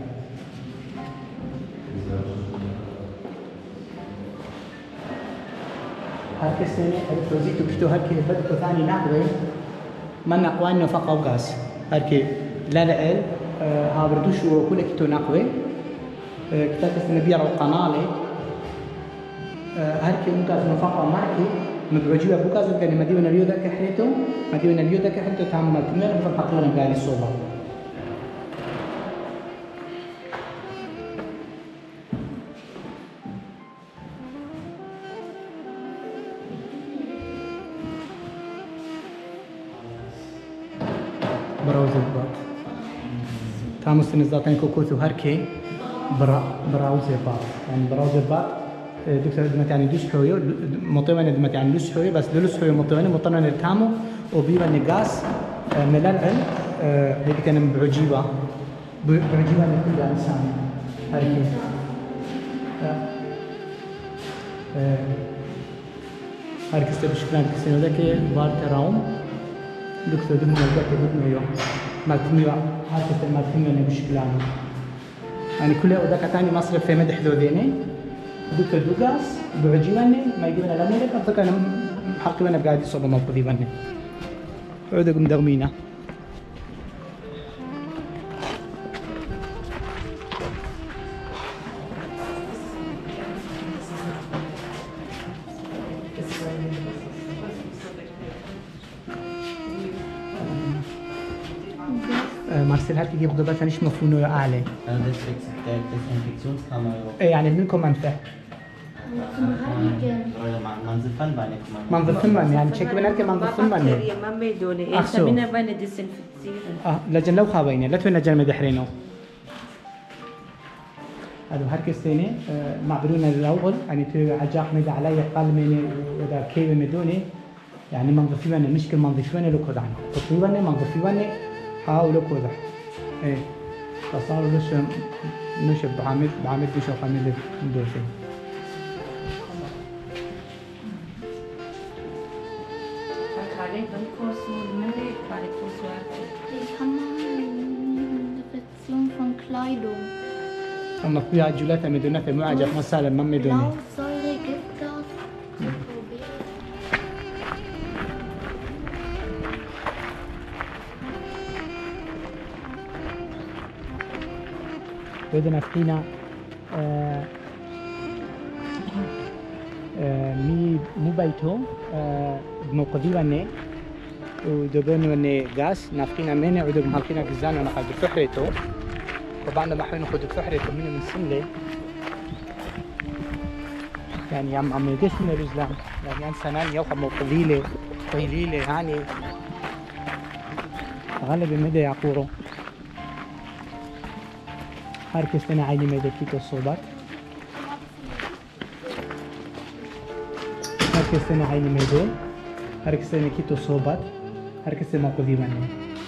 هركي سنة البروزيتو كشتو هركي بدكو ثاني نقوي من نقوان نفق أو غاس هركي لا لعل هابردوش وكل كتو نقوي كتاك سنة بيرا القنالي هركي مكاز نفقة ماركي مبعوجية بوكاز كان مدينة اليودا كحريتو مدينة اليودا كحريتو تعمل تمر مثل حقيقة قال الصوبة براوز الباط تامس نزاتين كوكوثو هركي برا براوز الباط يعني براوز الباط دكتور دمت يعني دوش حويو مطيوانة دمت يعني دوش حويو بس دلوس حويو مطيوانة مطيوانة التامو وبيبا نقاس ملالعل هيدي كان بعجيبة بعجيبة لكل إنسان هركي هركي استبشكلان كسينو ذاكي بارت راوم دكتور دمت ذاكي دمت مالتميو هركي استمالتميو نبشكلانو يعني كل ذاك تاني مصرف في مدح ذو ذيني دكتور دوغاس بعجيباني ما يجيبنا لأمريكا فكان حقيبنا بقاعد يصوب موقفي بني عودكم دغمينا مارسيل هات يجيب ضبط ثانيش مفهومه أعلى. أنا ده Desinfektionskammer. يعني منكم منفع. منظفن بانك منظفن بان يعني شكل بنات منظفن بان. ما ميدوني. إنت بنا بنا ديسنفكسيون. آه لجن لو خابينه لا تونا جن مدحرينه. هذا هركستيني معبرون الأول يعني في عجاق ميد علي قال مني وإذا كيف مدوني يعني منظفين بان مشكل منظفين لو كذا تطيبا منظفين حاولوا كذا. إيه فصار ليش ليش بعمل بعمل ليش بعمل دوسي. Desinfektion von Kleidung. أما في عجلات مدونة في معجب مسالم ما مدوني. Blausäure, Giftgas. بدنا فينا آه آه مي مو بيتو آه موقدي وني ودبن وني غاز نافقينا منه ودب مالكينا كزان انا قد فحريتو طبعا ما حين ناخذ فحريتو من من سنه يعني عم عم يدش من الرجلان يعني عن سنان يوخ موقديله طويله يعني غالبا مدى يعقورو هركستنا عيني ميدا كيتو الصوبات هركستنا عيني ميدا هركستنا كيتو الصوبات هركستنا موقضي مني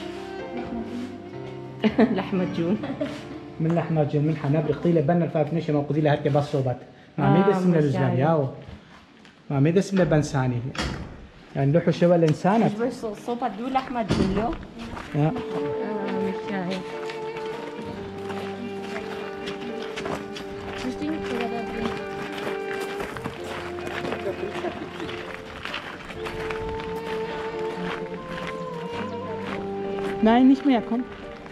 لحمة جون من لحمة جون من حنابر قتيلة بنا الفاف نشي موقضي لها هركي بس صوبات مع ميدا سمنا الرجال ياو ما ميدس من بنساني يعني لحو شبه الإنسان Ich will so Sopa du Lahmad Dillo. يا مشاهي. Das Ding ist sogar da drin. Nein, nicht mehr, komm.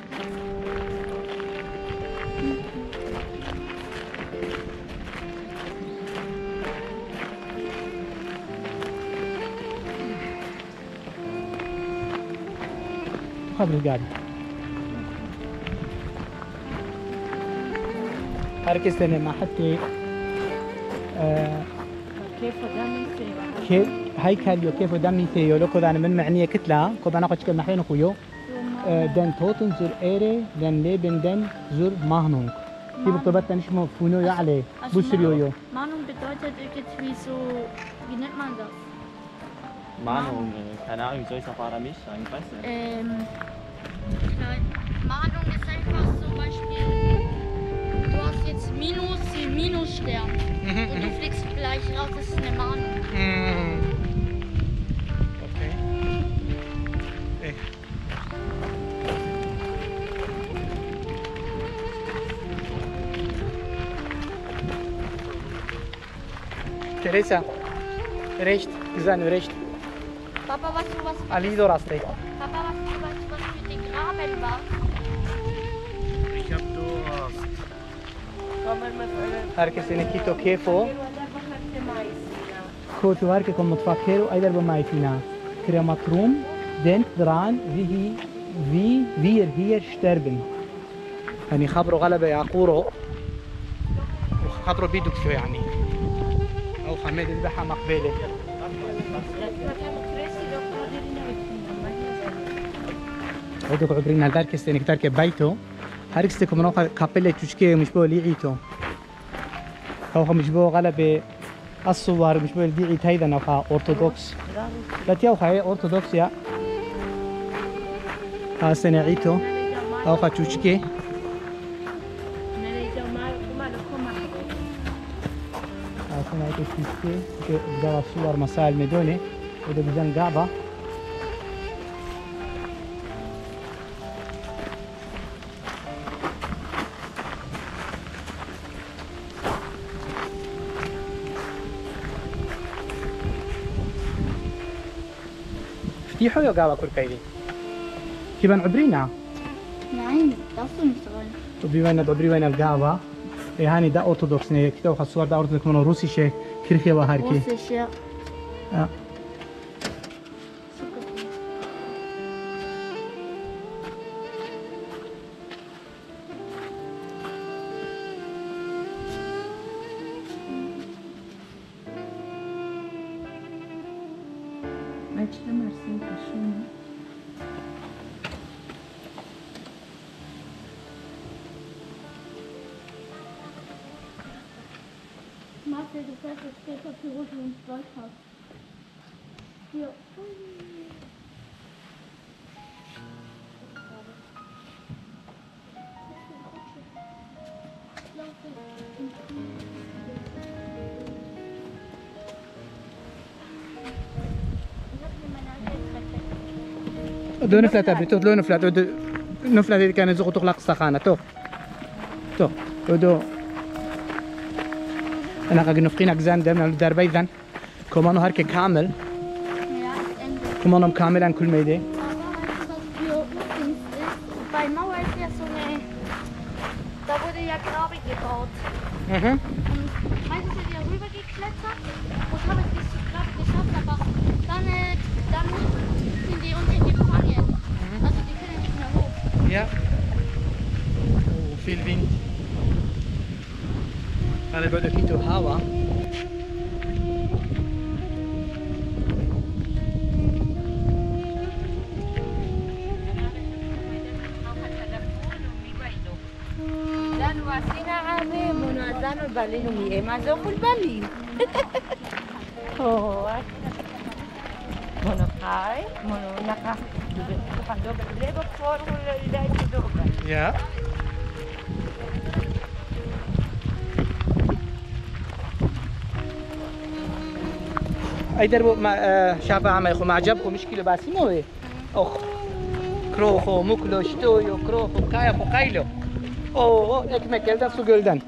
قبل القاعدة هركز تاني مع حتى آه كيف دامي سيبا. كيف هاي كاليو كيف دمي ثيو لو كذا أنا من معنية كتلة كوب أنا قد كم نحين خويو den Toten zur Ehre, den Lebenden zur Mahnung. Die Bektobet nicht mehr Funo ja alle. Busrio yo. Mahnung bedeutet irgendwie so, wie nennt man das? Mahnung, äh, keine Ahnung, wie soll ich es auf Arabisch sagen? Ich weiß nicht. Ähm, Mahnung ist einfach zum Beispiel, du hast jetzt Minus, den Minusstern und du fliegst gleich raus, das ist eine Mahnung. Okay. Ey. Teresa, recht, gesagt recht. Papa, weißt du, was, Ali do raste. Papa, weißt du, was, was für den Graben war? Ich hab Durst. Herkes in Quito كيفو كوتو هركي كم متفكروا أيضا بمايتنا كريماتروم دنت دران wie wie wir hier sterben يعني خبروا غلبة يعقورو وخبروا بيدك شو يعني أو خميد البحة مقبلة ودك عبرين هالداركس تاني كتارك بيتو هركس تكم نوخ كابلة تشكي مش بو ليعيتو أو مش بو غلبة الصور مش بو ليعيت هيدا نوخا أرثوذكس لا تيوخا هي أرثوذكس يا ها سنعيتو أو خا تشكي سنعيتو تشكي جوا صور مسائل مدوني وده بزن قابة فتيحوا يا قابة كل كيدي كيبان عبرينا Nein, darfst du nicht rein. وبما ان عبري وين القابة يعني ده أرثوذكس نه كتاب خصوصا ده أرثوذكس من روسية كرخية وهاركي Russisch, ja. آه. Marcel, du fährst jetzt später zurück ins Waldhaus. Hier. دو نفلت أبي تو دو نفلت دو نفلت إذا كان زوج تغلق السخانة تو تو ودو أنا قاعد نفقين أجزان ده من الدار بيذن كمان هرك كامل Ja, Ende. كمان كامل عن كل ميدة Aber weißt du, was für uns ist? Bei Mauer ist ja so eine. Da wurde ja Grabe gebaut. Mhm. Und meistens sind wir rüber geklettert und haben es bis zur Grabe geschafft, aber dann, äh, dann sind die unten gefangen. Also die können nicht mehr hoch. Ja. Oh, viel Wind. أنا بدو كيتو هوا Lanu asina ame mono azano balinu mi ema zokul balin. Oh, mono kai, mono naka. Kando lebo for hula ida doga. Ja. اي دربو ما شافا عم يخو ما عجبكم مشكله باسي مو ايه اخ كروخو مكلو شتويو كروخو كايخو قايلو اوه ekmek gelden su gölden.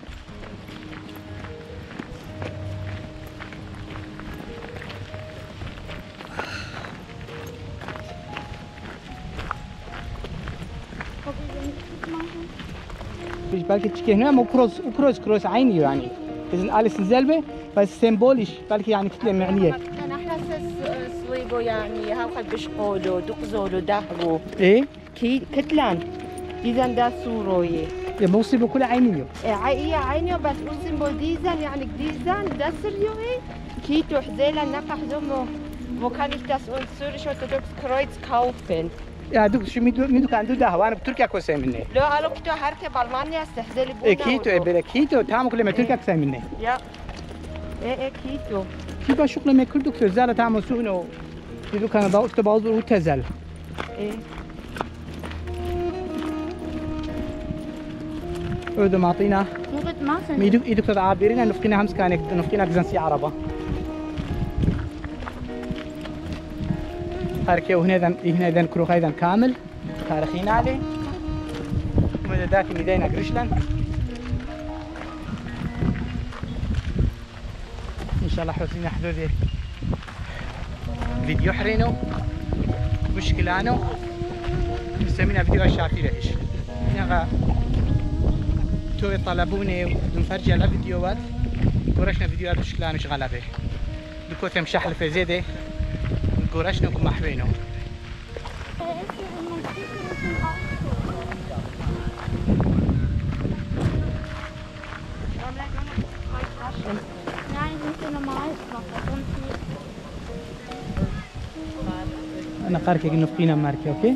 Ich belki çıkıyor ama ukroz ukroz kroz aynı yani. Bizim alles selbe بس symbolisch belki yani كتلة معنية. كان احنا صويبو يعني هاخد بشقولو دقزولو دهبو ايه؟ كي كتلان اذا دا سوروي يا موصي بكل عينيو. ايه عينيو بس اوسم بو ديزان يعني ديزان دا سريوي كي تحزيلا نقح زومو wo kann ich das uns syrisch-orthodox Kreuz kaufen? Ja, du ميدو كان دو ده وانا بتركيا كوسه مني. لو قالوا كتو هركي بالمانيا استحزلي بونا كيتو ابره كيتو تمام كل ما تركيا كوسه مني. يا ايه ايه كيتو. كيف شغله ما كل دكتور زال تعمل سونو يدو كان باوست باوز وتزل. ايه. ودو معطينا. ممكن ما سن. ميدو دكتور عابرين نفقينا همس كانك نفقينا كزنسي عربة. هركي وهنا ذن هنا ذن كروخ أيضا كامل تاريخين عليه ومن ذاك ميدينا قرشلن إن شاء الله حسين حدودي فيديو حرينو مشكلانو نسمينا فيديو الشافي لهش نغا توي طلبوني ونفرجي على فيديوهات ورشنا فيديوهات مشكلانو شغالة به بكوثم شحل في زيده قرشنا كم محوينه. Nein, nicht normal machen. أنا قارك إنه فينا ماركة أوكي؟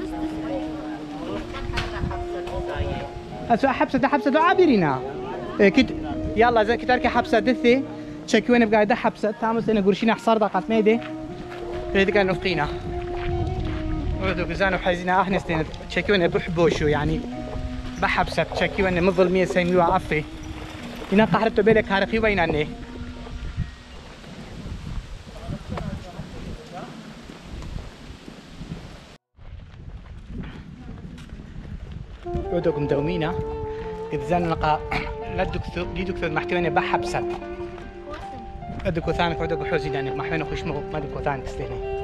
أسوأ حبسة ده حبسة ده عابرينا. كت يلا زين كتارك حبسة دثي شكوين بقى ده حبسة تامس إنه قرشينا حصار دقات ميدة. هذي كان نفقينا ودو بزانو حايزينا احنا استين تشكيونا بحبوشو يعني بحبسة تشكيونا مظلمية سيميوا عفي هنا قحرتو بيلك هارقي ويناني ودوكم دومينا قد زانو نقا لدكثو ليدكثو محتوينا بحبسة ادكو ثانك ودكو حوزي يعني محوينا خوش مغو ما دكو ثانك استيني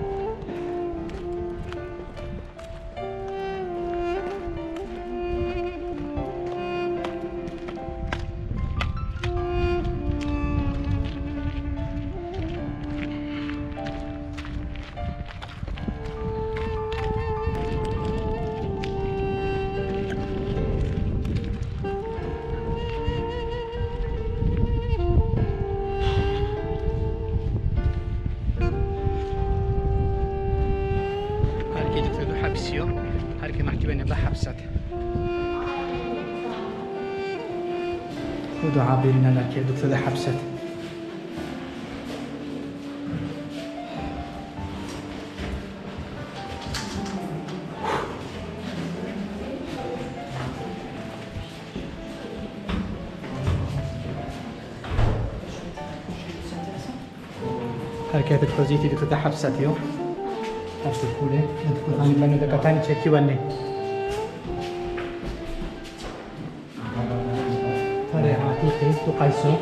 حبسيو هركي محتوينا بحبسات ودو عابرين لكي دكتور حبسات هركي دكتور زيتي دكتور حبسات يو Acho que pure, eu tô falando da catani check one. Tare hati ke to kaiso.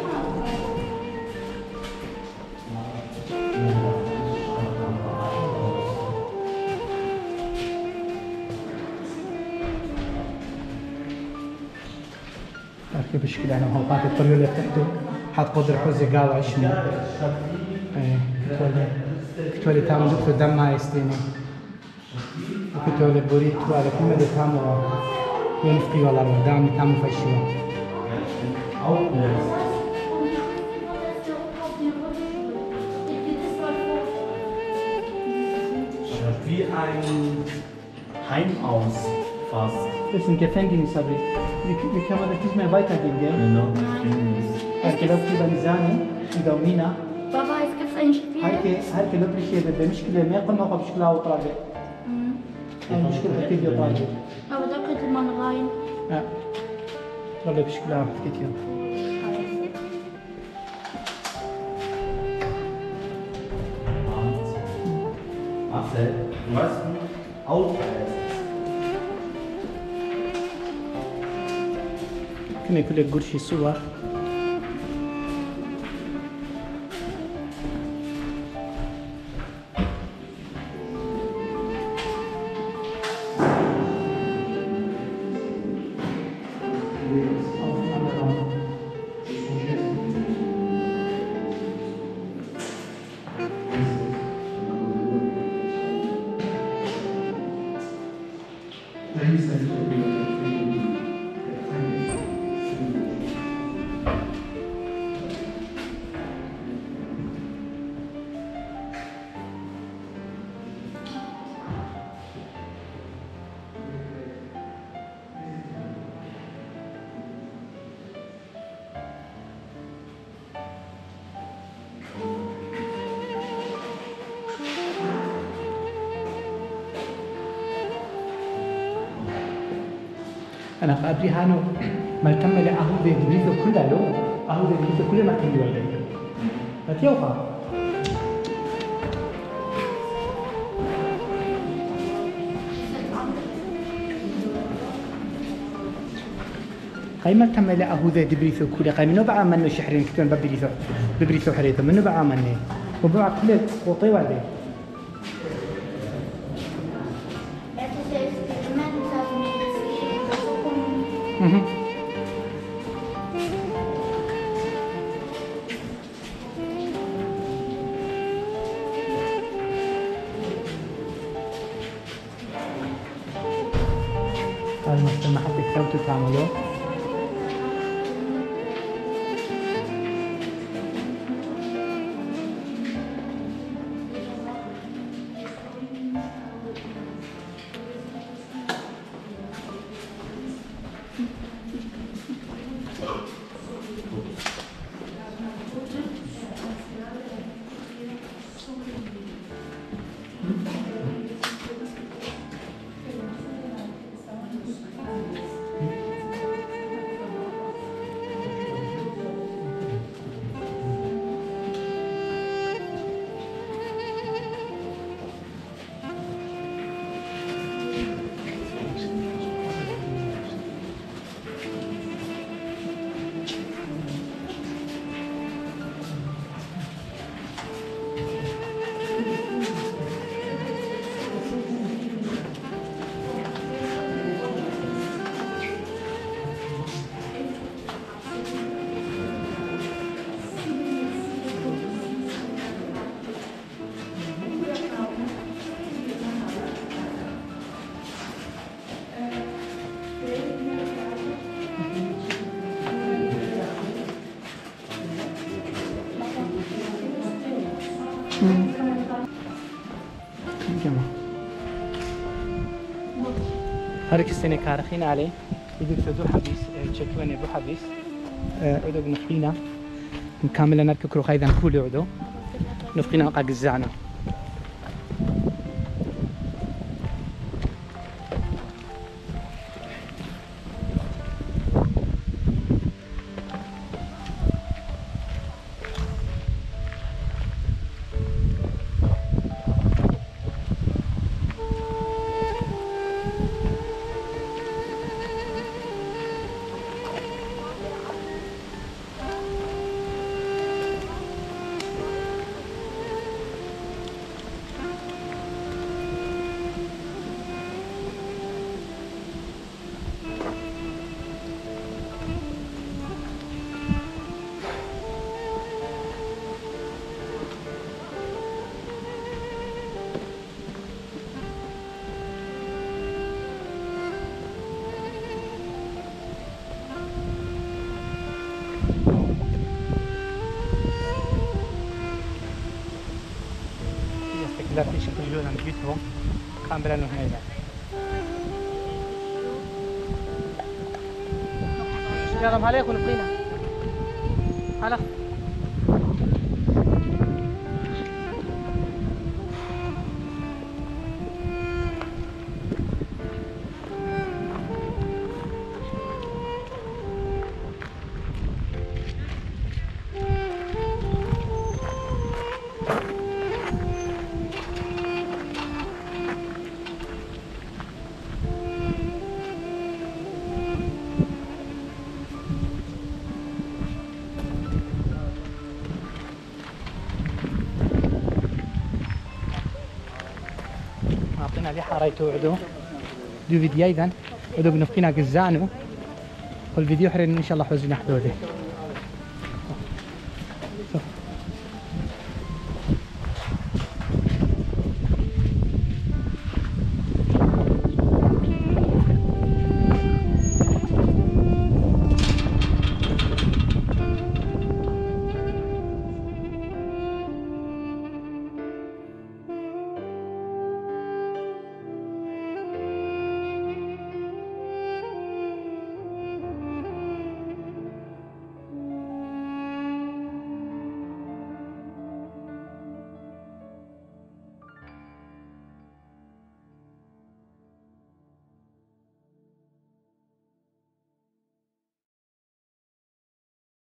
أركب بشكل أنا هو قاعد الطريق اللي تحته حط قدر حوزي قاوة عشنا. إيه كتولي كتولي تامو دكتور دم ما يستيني. وكتولي بريت وعلى كل مدى تامو ينفقي والله دام تامو فشوا. Wie ein Heim aus fast. Das ist ein Gefängnis, aber wie, wie kann man das nicht mehr weitergehen, gell? Genau, Gefängnis. Heike لوبتي بنزاني دومينا. بابا es gibt ein Spiel. هايكي هايكي لوبتي بمشكلة ما يقول ما هو بشكلها وطراجع. المشكلة كتير طراجع. Aber da könnte man rein. Ja. طراجع بشكلها كتير. Marcel, du hast einen Ausweis. كنا يقول لك قرشي صور. أنا قبلي هانو ما تم لي أهو ذي دبيزو كله لو أهو ذي دبيزو كله ما تم لي ولا فتيوقع قيمة تم لي أهو ذي دبيزو كله قيمة منو بعمل منو شحرين كتير ببريزو ببريزو حريته منو بعمل مني وبعد كل قطي ولا هذا مثل ما حتى كتبتوا تعملوه هرك السنة كارخين عليه يدك تدو حبيس تشكوين يبو حبيس عدو بنخفينا مكاملة نركب كرو خايدا كل عدو نفقينا وقع قزعنا لا في شكل لون نجيته كاميرا نهاية السلام عليكم نبقينا هلا هنا اللي حريتو عدو دو فيديو ايضا عدو بنفقينا قزانو والفيديو حرين ان شاء الله حوزنا حدودي